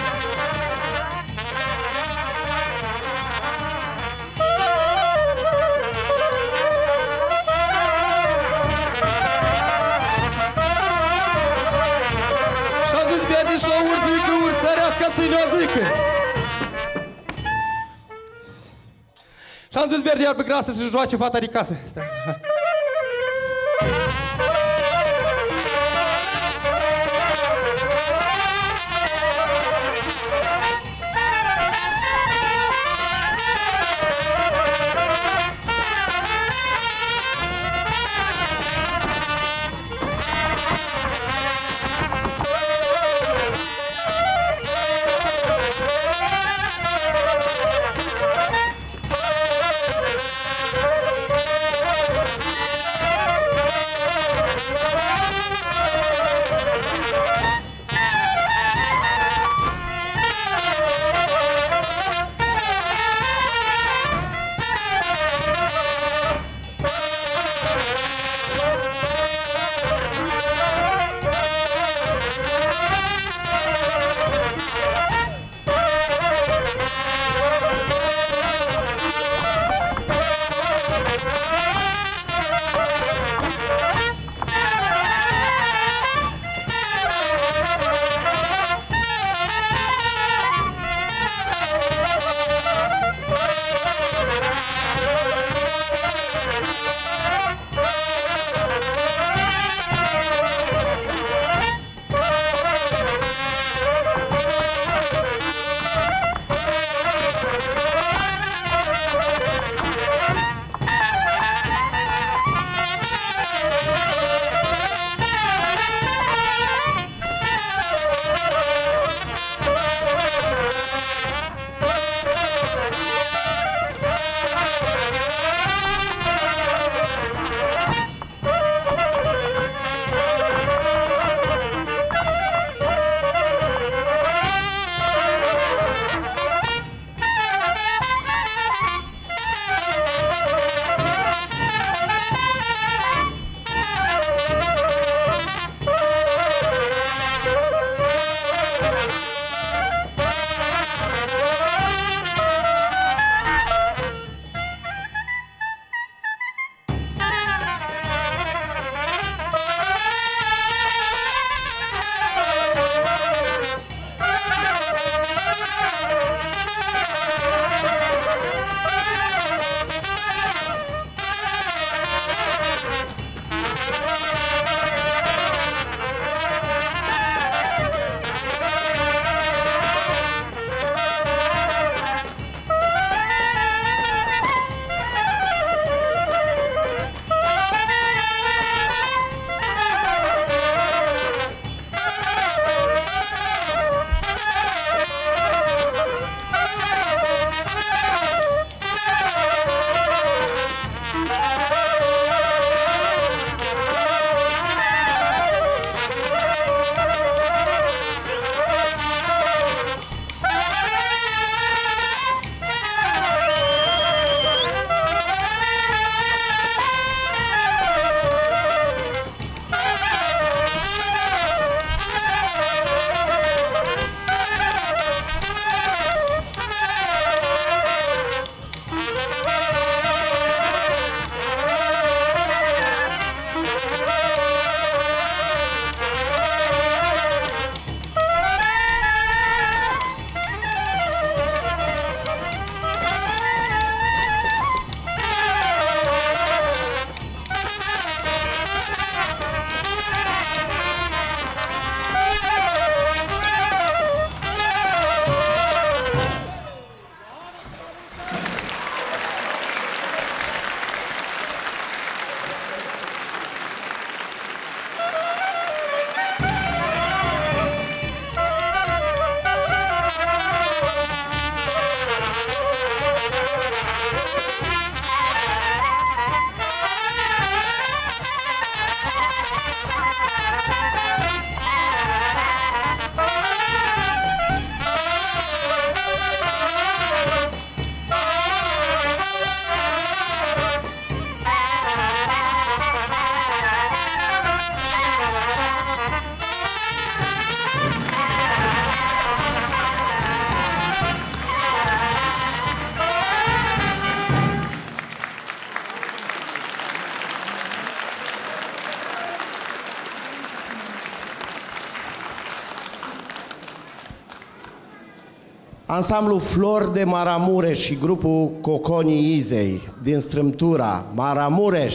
Și-am zis vernișola urzică, ursărească să-i ne-o zică. Și-am zis verde iar pe grasă să joace fata de casă. Stai. Ansamblu Flori de Maramureș și grupul Coconii Izei din Strâmtura, Maramureș.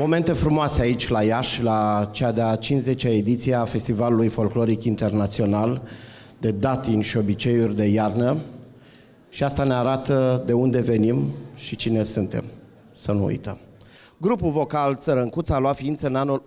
Momente frumoase aici la Iași, la cea de-a 50-a ediție a Festivalului Folcloric Internațional de datini și obiceiuri de iarnă. Și asta ne arată de unde venim și cine suntem. Să nu uităm. Grupul vocal Țărâncuț a luat ființă în anul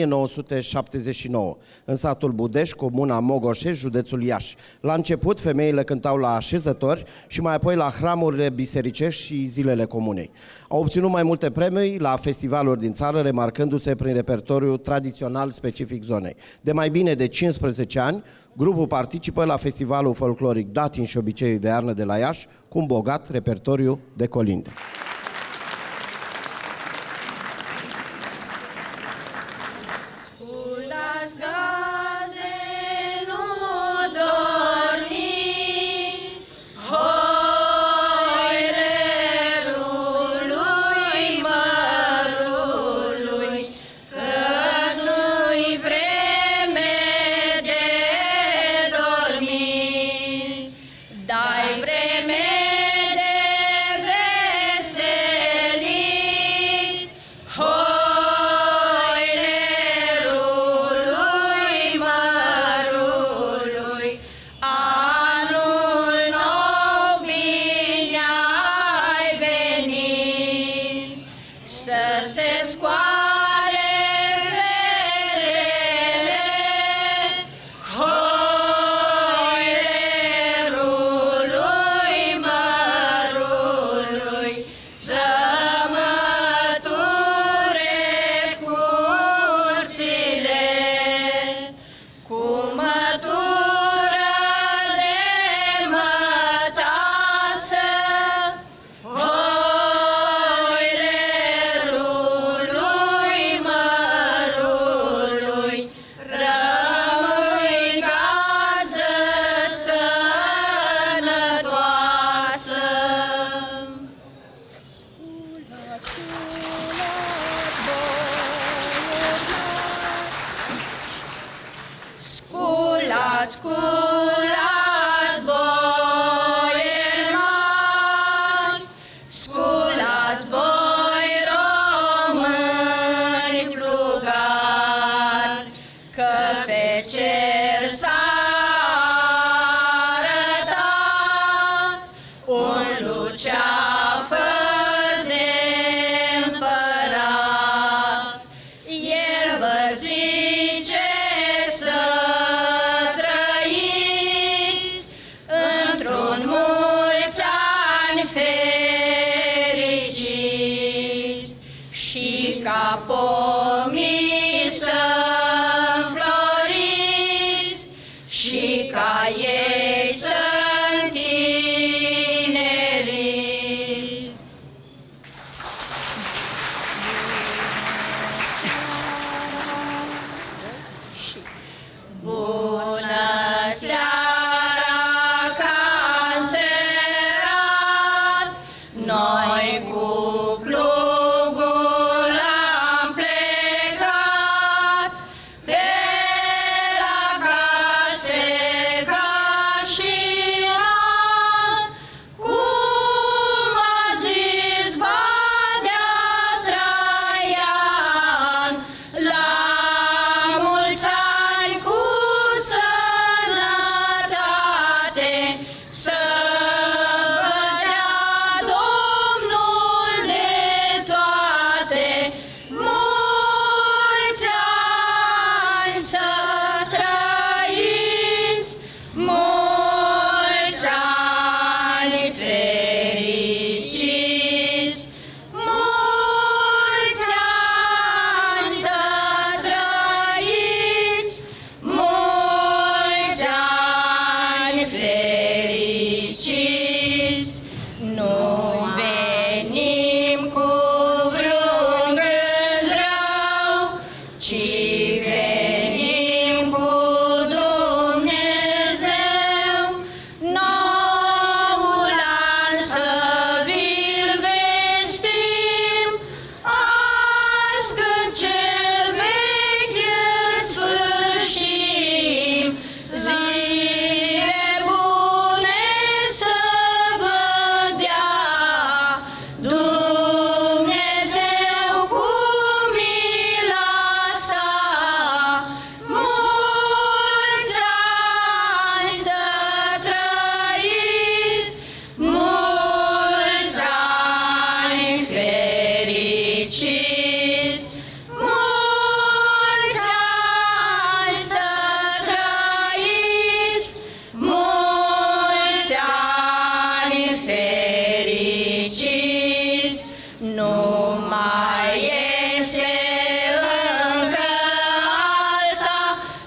1979, în satul Budeș, comuna Mogoșești, județul Iași. La început, femeile cântau la așezători și mai apoi la hramurile bisericești și zilele comunei. Au obținut mai multe premii la festivaluri din țară, remarcându-se prin repertoriul tradițional specific zonei. De mai bine de 15 ani, grupul participă la festivalul folcloric Datini și obiceiuri de iarnă de la Iași, cu un bogat repertoriu de colinde. Pomii să înfloriți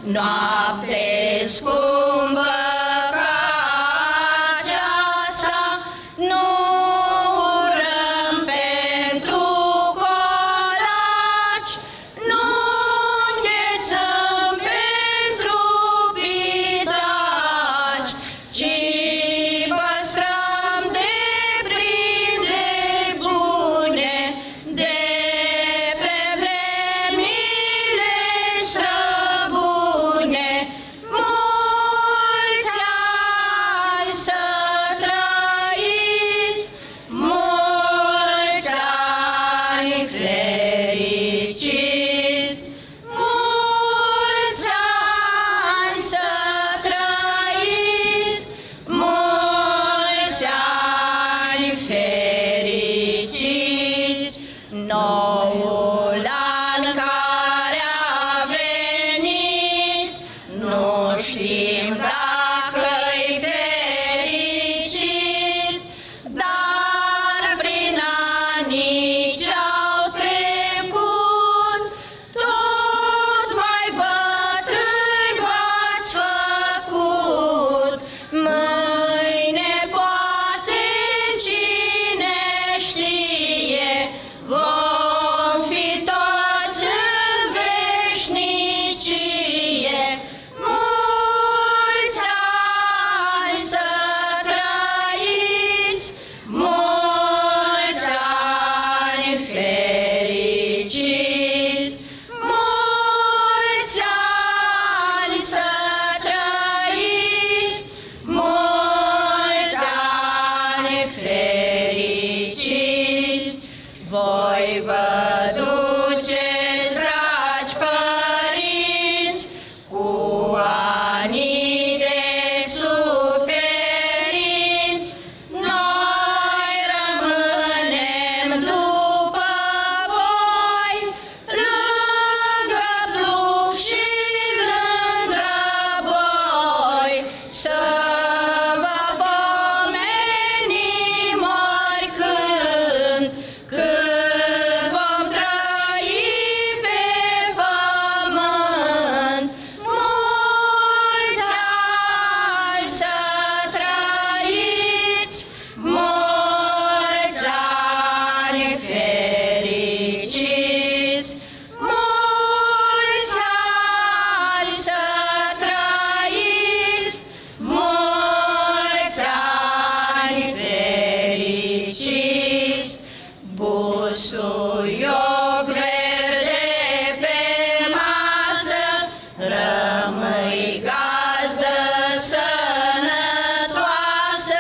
noapte scumpă ca aceasta, nu urăm pentru colaci, nu înghețăm pentru pitaci, ci păstrăm deprinderi bune de pe vremile străbune. Mulți ani să trăiți, mulți ani fericiți, mulți ani să trăiți, mulți ani fericiți. Noul an care a venit, nu știm dacă-i fericit, dar prin anii ce-au trecut, tot mai bătrâni v-ați făcut. Mâine poate, cine știe, vom fi toți în veșnicie. Mulți ani să trăiți, mulți ani fericiți, mulți ani să trăiți, mulți ani fericiți. Voi vă duceți, dragi părinți, cu anii de suferinți. Noi rămânem după voi, lângă pluc și lângă boi, să vă pomenim oricând, cât vom trăi pe pământ. Mulți ani să trăiți, mulți ani fericiți, mulți ani să trăiți, mulți ani fericiți. Busuioc verde pe masă, rămâi gazdă sănătoasă,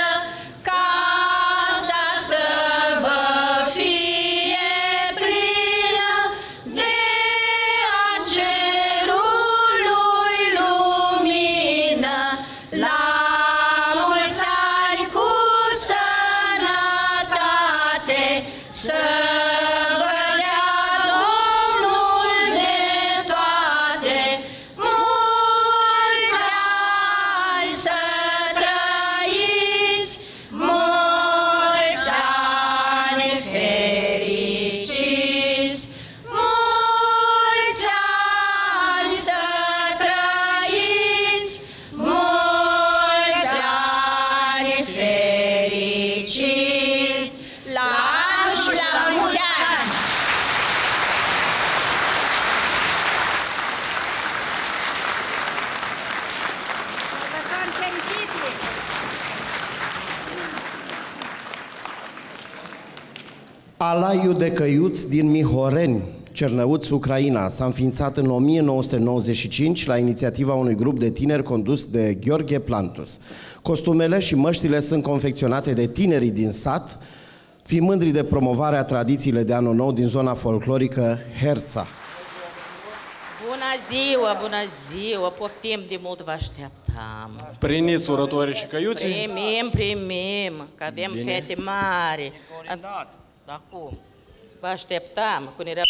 casa să vă fie plină de a cerului lumină. La mulți ani cu sănătate, să vă dea Domnul de toate. Mulți ani să trăiți, mulți ani fericiți, mulți ani să trăiți, mulți ani fericiți. La anul și la mulți ani! Alaiul de căiuți din Mihoreni, Cernăuți, Ucraina, s-a înființat în 1995 la inițiativa unui grup de tineri condus de Gheorghe Plantus. Costumele și măștile sunt confecționate de tinerii din sat, fi mândri de promovarea tradițiile de anul nou din zona folclorică Herța. Bună ziua, bună ziua! Poftim, de mult vă așteptam. Primiți urătorii și căiuții? Primim, că avem fete mari. Da, cum? Vă așteptam cu nerăbdare.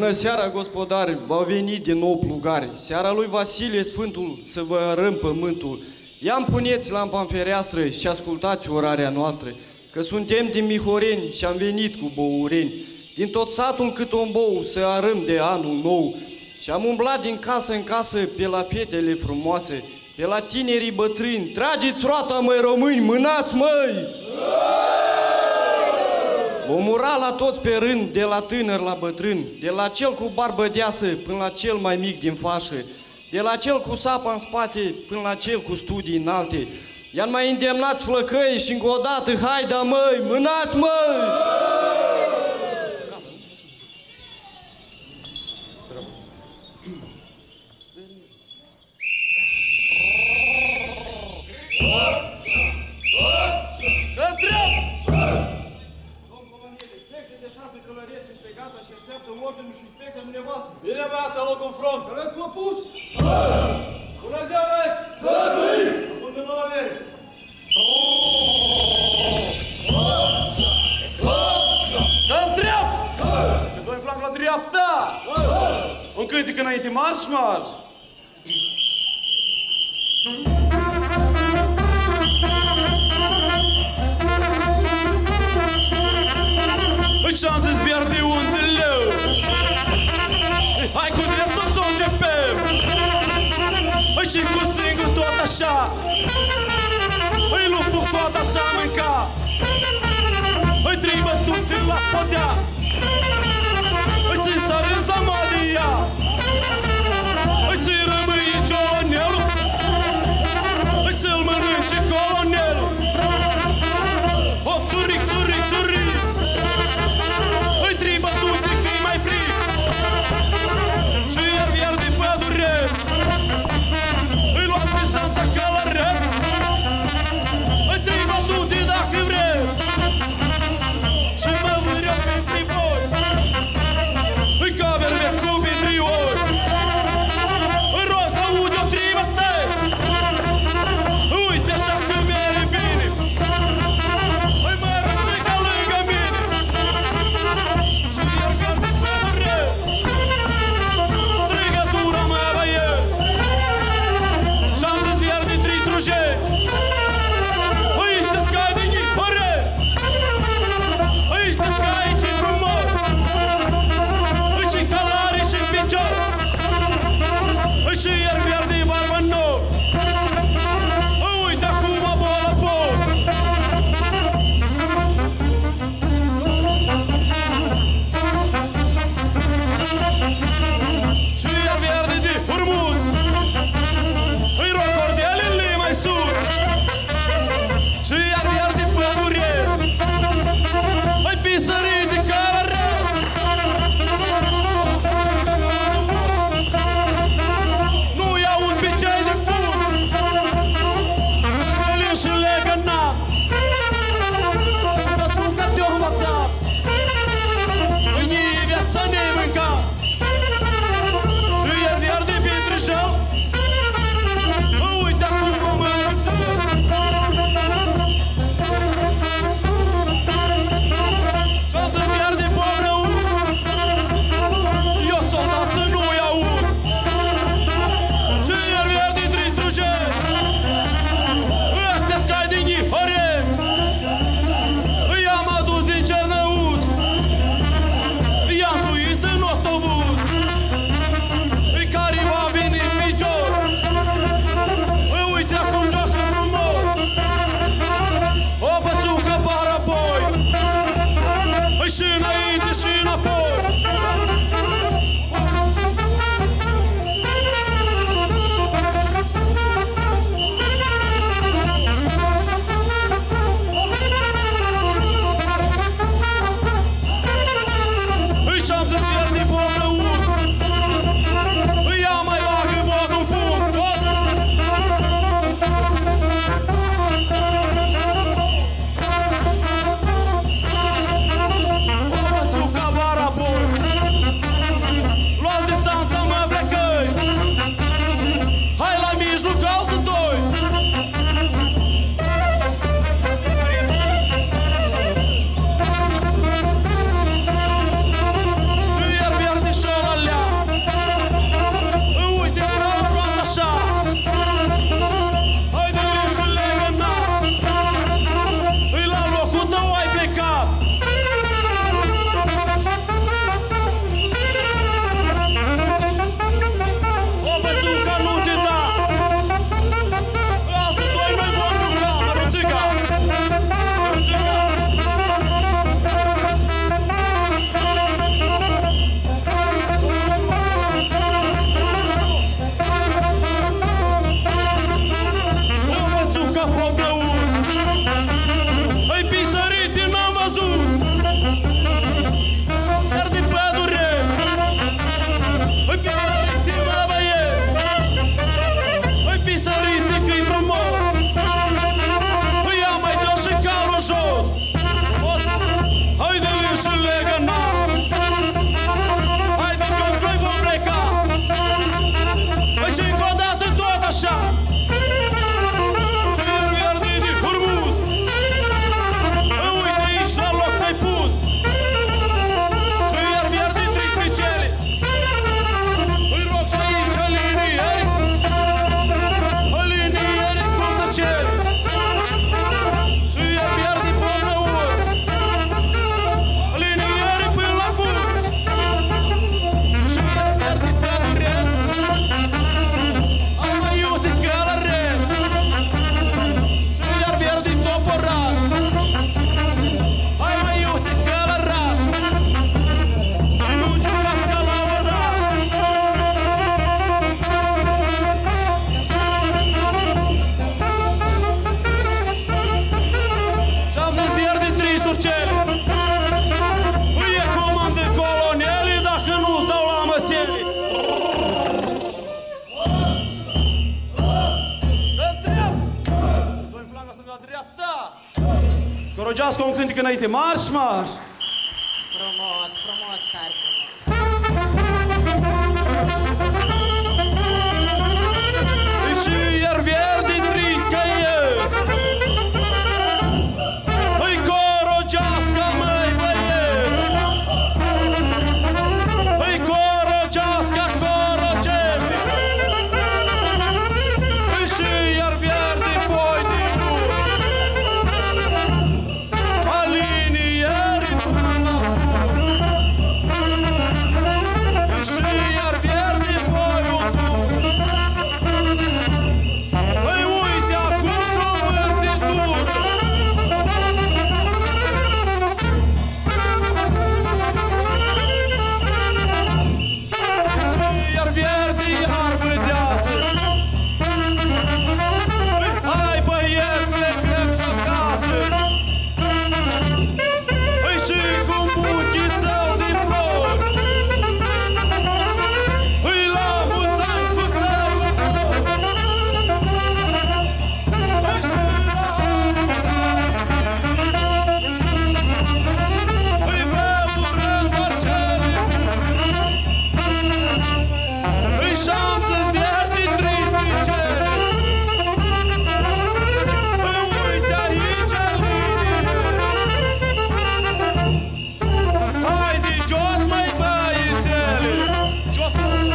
Bună seara, gospodari, v-au venit din nou plugari. Seara lui Vasile Sfântul să vă arăm pământul. Ia-mi puneți lampa în fereastră și ascultați orarea noastră, că suntem din Mihoreni și am venit cu boureni. Din tot satul cât un bou să arăm de anul nou. Și am umblat din casă în casă pe la fetele frumoase, pe la tinerii bătrâni. Trageți roata, măi români, mânați, măi! Vom ura la toți pe rând, de la tânăr la bătrân, de la cel cu barbă deasă până la cel mai mic din fașă, de la cel cu sapa în spate până la cel cu studii înalte. I-am mai îndemnați flăcăi și încă o dată, haida, măi, mânați, măi! Bine, băiată, loc în front! Călări clopuși! Bună ziua, băieți! Să trăim! Bun de la avere! Dați drept! Pe doi flanc la dreapta! Un cântec înainte, marș, marș! Îi șanse-ți verde unde lău! Hai cu dreptul să începem! Îi și cu stringul tot așa! Îi lupul coada ți-a mâncat! Îi trei bătute la podea! Îi ți-i sară în Samaria! Îi ți-i rămâie ciolonelul! Îi ți-l mănânce colonelul! Hop, țuric, țuric, țuric! Îi trei bătute că-i mai fric! Și iar de pădure îi luam distanța călărăți Corogească un cântic înainte. Marș, marș! Frumos, frumos, tare frumos. Și iar verde trist că ești. Îi corogească, măi, băieți. Îi corogească, corogește. Și iar verde foi din ur. Alinieri și iar verde foi un dur. Păi uite acum și-o vârte dur. Iar verde, iar vârdeasă. Hai băiețule, plec și acasă. Păi și cu un buchițel din flori. Îi la mulți ani cu sărbători. Păi și îi vremurăm Marcele. Îi șanță-ți verde tristnicele. Uite aici linie. Haide jos, măi băiețele. Jos,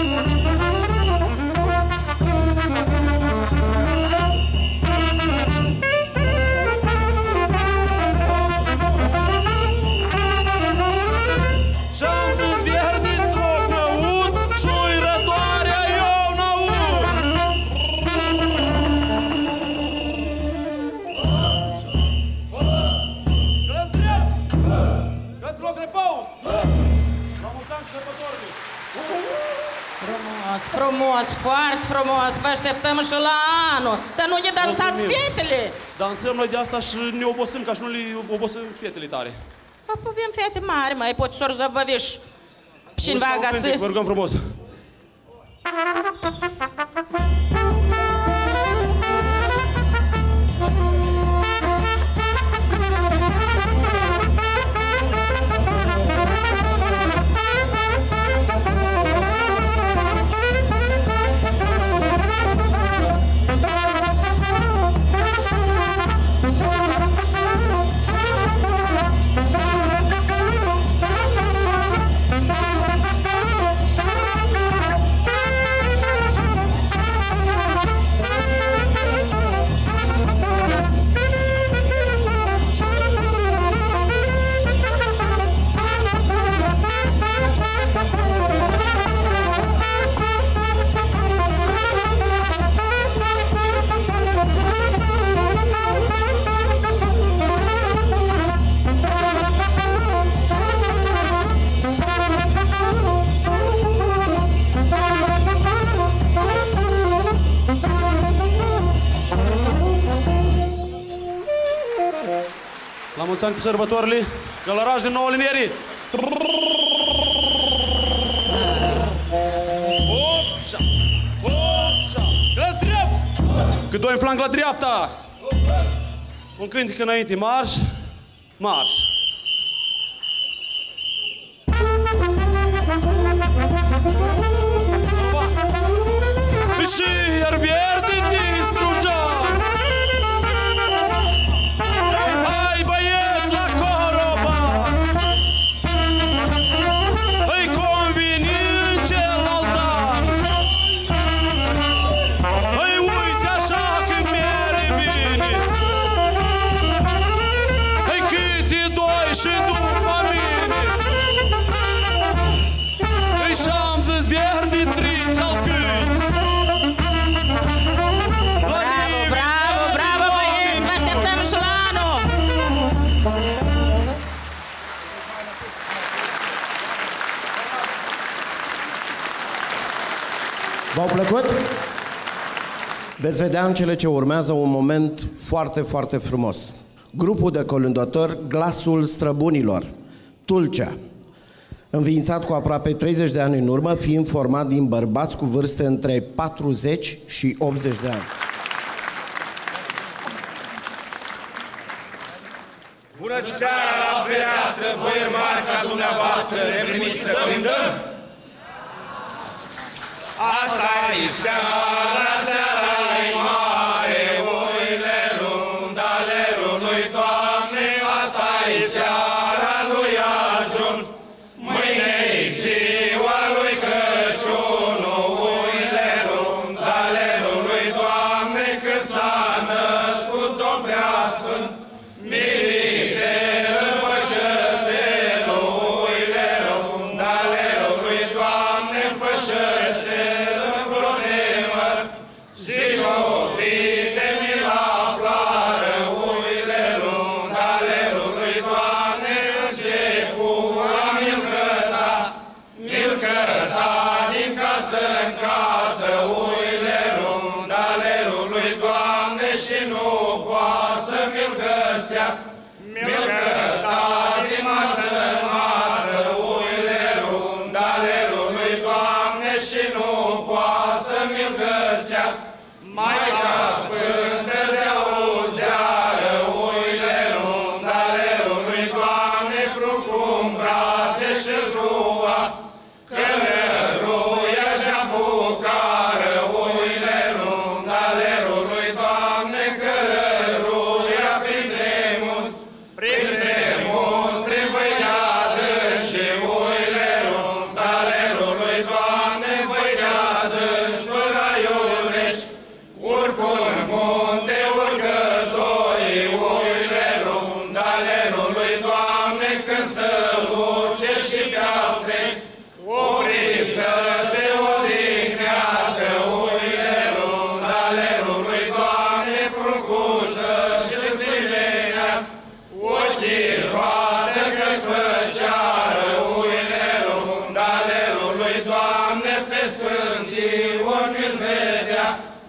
șanță-ți verde tot năud și-i rătoarea eu n-aud. Crezi drept! Crezi loc repaus! La mulți ani cu sărbătorile! Frumos, frumos, foarte frumos. Vă așteptăm și la anul. Dar nu ne dansați Mulțumim. fetele. Dansăm noi de asta și ne obosim, ca și nu le obosim fetele tare. Avem fete mari, mai poți să-ori zăbăvești. Cineva găsi. Vă rugăm frumos! La mulți ani cu sărbătorile, călărași din nouă linierii! Opșa! Opșa! Crezi drept! Cât doi în flanc la dreapta! Un cântic înainte, marș! Marș! Și iar verde distrujan! Hai băieți la coroban! Îi conveni în celălalt an! Îi uite așa când mere bine! Îi câte doi și după mine! Îi șamță-ți verde triți al câini! V-au plăcut? Veți vedea în cele ce urmează un moment foarte, foarte frumos. Grupul de colindători Glasul Străbunilor, Tulcea, înființat cu aproape 30 de ani în urmă, fiind format din bărbați cu vârste între 40 și 80 de ani. Bună seara la fereastră, băi mari ca dumneavoastră, ne primiți să cântăm? Asta-i seara, seara-i mare, oile rundalerului, Doamne, asta-i seara lui ajun. Mâine-i ziua lui Crăciunul, oile rundalerului, Doamne, când s-a născut Domn Preasfânt, mirite în fășățelul, oile rundalerului, Doamne, în fășățel, în vronemă, și copite-mi la floară, oile rundalerului, Doamne, începu a milcăta, milcăta din casă în casă, oile rundalerului, Doamne, și nu poate să mi-l găsească, milcăta din masă în masă, oile rundalerului, Doamne, și nu poate să mi-l găsească, Maica Sfântă de auzeară, oile rundalerului, Doamne, pruncum brațe și-l jua, călăruia și-a bucară, oile rundalerului, Doamne, călăruia printre munți, prin văi adânci, oile rundalerului, Doamne, văi adânci, fără iurești, urcă în munte, urcă doi, oile rundalerului, Doamne, când să-l urce și pe-al trec, opri să se odihnească, oile rundalerului, Doamne, pruncusă și-l primenească, ochii roată că-și făceară, oile rundalerului, Doamne, pe Sfântior mi-l vedea,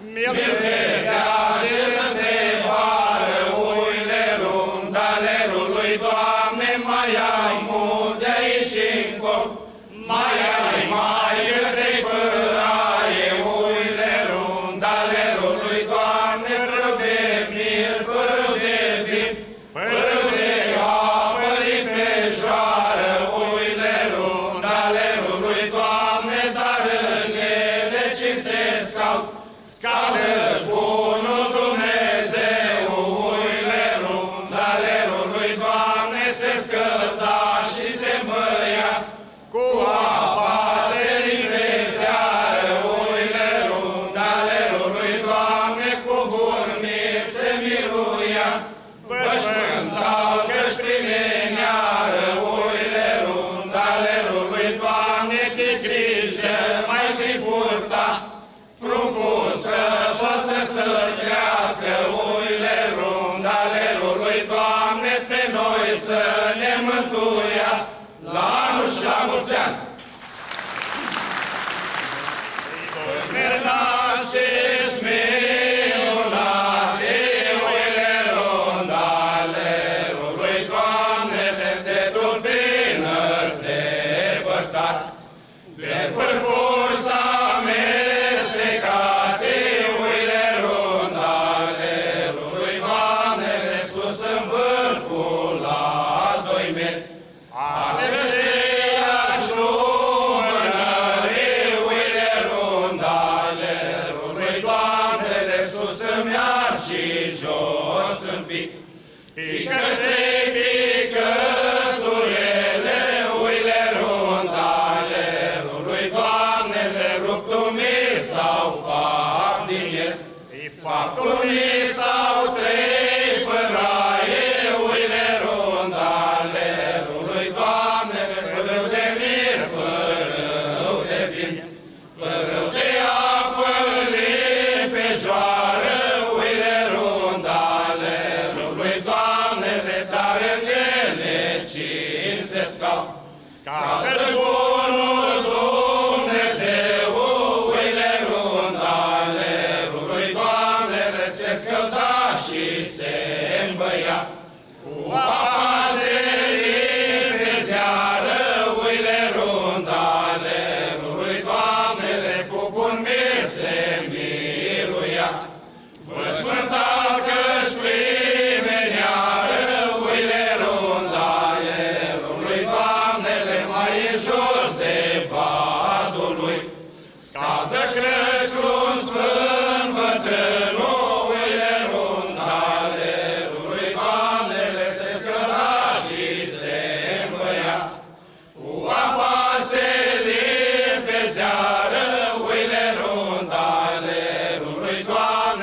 și-l întrebară, oile rundalerului, Doamne, mai ai mult de aici încolo, mai ai mai câte-i păraie, oile rundalerului, Doamne, părău de mir, părău de vin, părău de apă din pejoară, oile rundalerului, Doamne, dar în ele cinstesc scaldă-și bunul Dumnezeu, oile rundalerului, Doamne, se scălda și se îmbăia, cu apa se limpezeară, oile rundalerului, Doamne, cu bun mir se miruia, vășmântau că-și primeneară, oile rundalerului, Doamne, că grijă mai și purta, pruncul să poată să crească, oile rundalerului, Doamne, pe noi să ne mântuiască, la anul și la mulți ani! Mernaceți minunați, oile rundalerului, Doamnele de turbinăți depărtați, de pârfuri s-amestecați, oile rundalerului, Doamnele sus în vârful la 2 metri, atâteași lumânări, oile rundalerului, Doamnele sus în iar și jos în pic, pică-trei picăturele, oile rundalerului, Doamnele, ruptumii sau fac din el, faptumii sau 3 păraie, oile rundalerului, Doamnele, părău de mir, părău de vin, părău de apă limpejoară, oile rundalerului, Doamnele, dar în ele cinste scală bunul Dumnezeu, oile rundalerului, Doamnele, se scălda și se îmbăia, cu apa se lipezeară, oile rundalerului, Doamnele, cu bun mir se miruia, vășmânta că-și primeneară, oile rundalerului,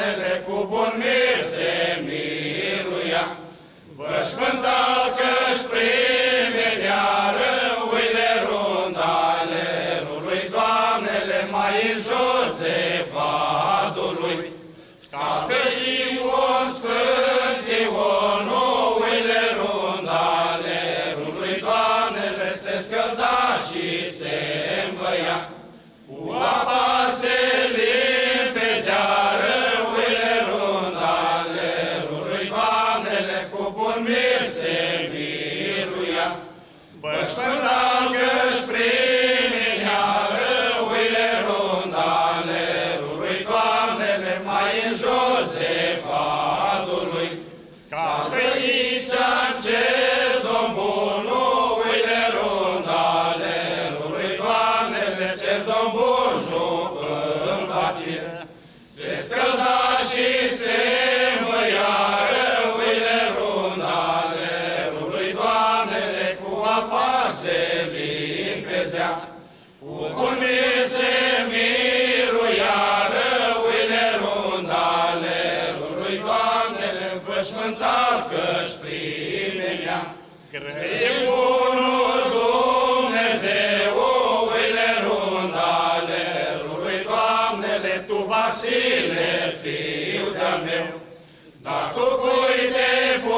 doamnele cu bun mir se miruia. Vă-și mântau că-și primeneară uile rundalerului, doamnele mai în jos de vadului. Scape și un sfânt Ion, uile rundalerului, doamnele se scălda și se îmbăia. Cu apa se limpezea râurile rundalerului, doamnele cu bun mir se miruia. Vă-și mântau că-și primenea râurile rundalerului, doamnele mai în jos de padului. Scape aici în cer, domn bun, uile rundalerului, doamnele cer, domn bun, jucând Vasile. Se scălda și se îmbăia râurile rundalerului, doamnele cu apa se limpezea. Cu bun mir se miruia râurile rundalerului, doamnele înfășmântau că-și primenea. Grăie bunul Dumnezeu, uile rundalerului, doamnele, tu Vasile, fiu de-al meu. Dar tu cui te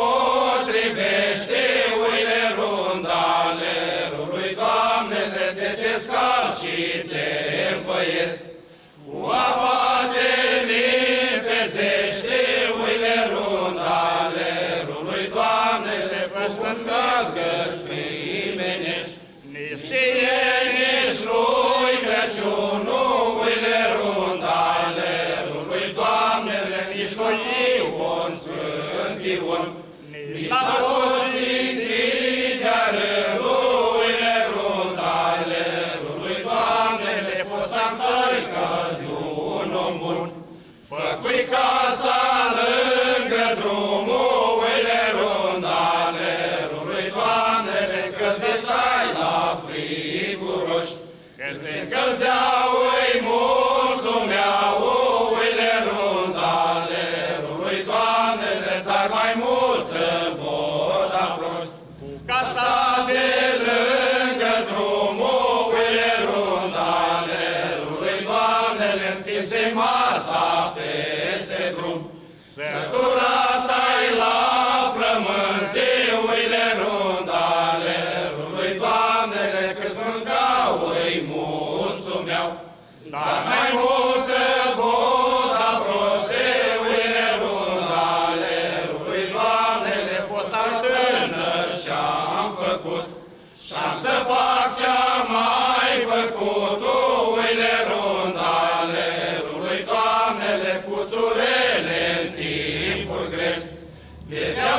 potrivește, uile rundalerului, doamnele, de te scalzi și te împăieți. Cu apa te limpezește, uile rundalerului, doamnele, vă-și mântau că-și primenești. Nici ție, nici lui Crăciunul, uile rundalerului, doamnele, nici lui Ion, Sfânt Ion, nici la toți sfinții de-a rândul, uile rundalerului, doamnele, fost-am tăi ca un om bun. Făcui casa lângă drumul, uile rundalerului, doamnele, încălzitai la friguroși. Când se încălzeau-i mulțumeau, uile rundalerului, doamnele, dar mai multă boda prost. Cu casa de lângă drumul, uile rundalerului, doamnele, întinse masa peste drum. Săturat-ai la flămânzi, uile rundalerului, doamnele, că-ți mâncau-i mulțumeau. Dar mai multă boda proste, uile rundalerului, doamnele, fost-am tânăr și-am făcut. Și-am să fac ce-am mai făcut, uile rundalerului, doamnele, puțurele în timpuri grele. Vedeau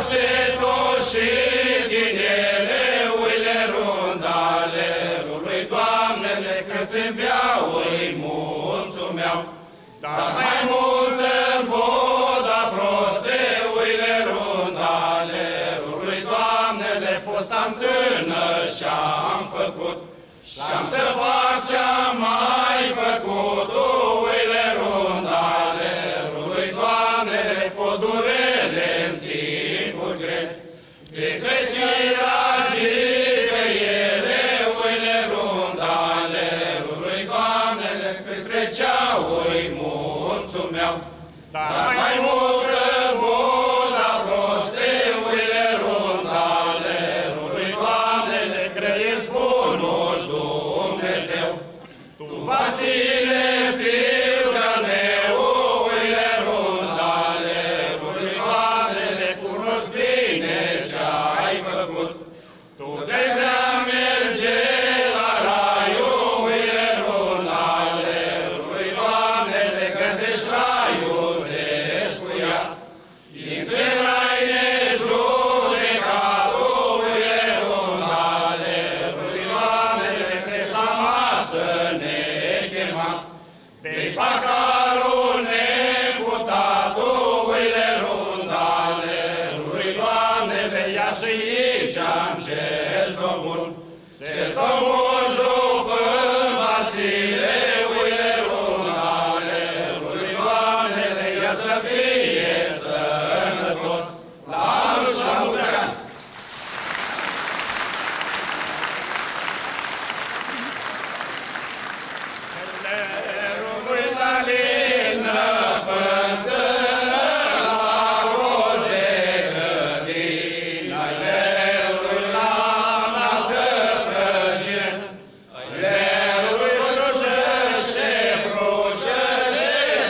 setoșii din ele, uile rundalerului, doamnele, că-ți îmbeau-i mulțumeau. Dar mai multă boda proste, uile rundalerului, doamnele, fost-am tânăr și-am făcut. Și-am să fac ce-am mai făcut, uile rundalerului, doamnele, podurele în timpuri grele. De cretiragii pe ele, uile rundalerului, doamnele, că-ți treceau-i mulțumeau. Dar mai multă boda proste, uile rundalerului, doamnele, grăiesc bunul Dumnezeu. Tu, Vasile, fiu de-al meu, uile rundalerului, doamnele, cunoști bine ce-ai făcut. Tu vei vrea merge la raiul, uile rundalerului, doamnele, găsești raiul descuiat. să fie sănătos, la anul și la mulți ani! Lerului la lină, fântână, la roz de grădină, lerului la înaltă prăjină, lerului slujește, brujește,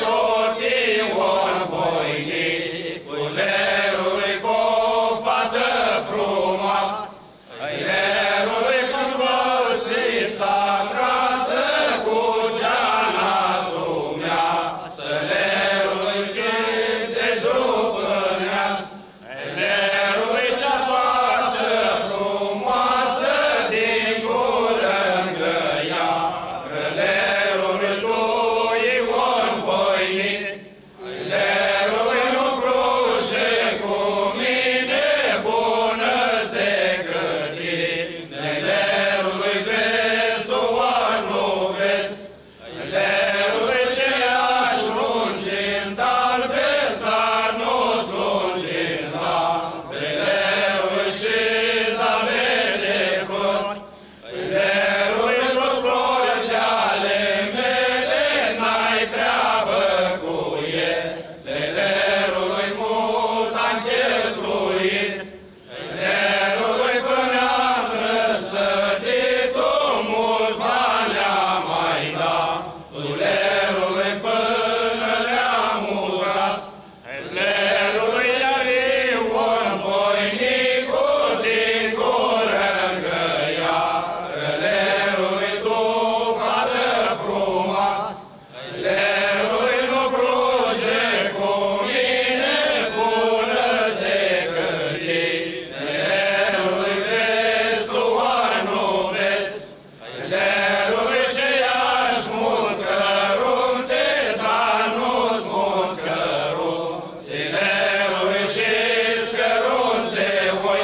cotion voinic, cu lerului cu o fată frumoasă, lerului cu văsița trasă, cu geana sumeasă, lerului chip de jupâneasă, lerului cea fată frumoasă, din gură îngrăia, lerului tu Ion voinic, lerului nu bruje cu mine, bună-ți decât tine, lerului vezi tu ori nu vezi, lerului ce-aș lungi-n dalbe, dar nu-s lungi-n dalbe, lerului și-s dalbe de flori, lerului tu flori de-ale mele, n-ai treabă cu ele, lerului mult am cheltuit, lerului până am răsădit-o, mulți bani am mai dat, lerului până le-am urat, lerului iar Ion voinicul, din gură îngrăia, lerului tu fată frumoasă, lerului nu bruge cu mine, bună-ți decât tine, lerului vezi tu ori nu vezi, lerului ce-iași mulți cărunțe, dar nu-s mulți cărunțe, lerului și-s cărunți de oi,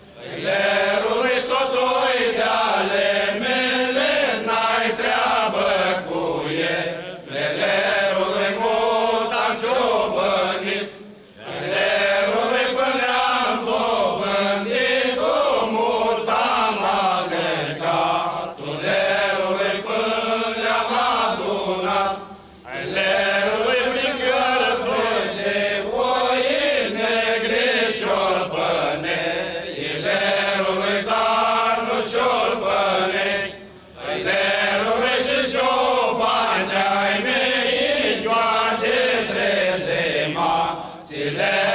lerului tot oi de-ale mele, n-ai treabă cu ele, lerului mult am ciobănit, lerului până am dobândit-o, mult am alergat, lerului până le-am adunat, lerului prin călători de oi, negri șorbănei, lerului dar nu șorbănei, lerului și șobani de-ai mei, Ioange-s rezema, țile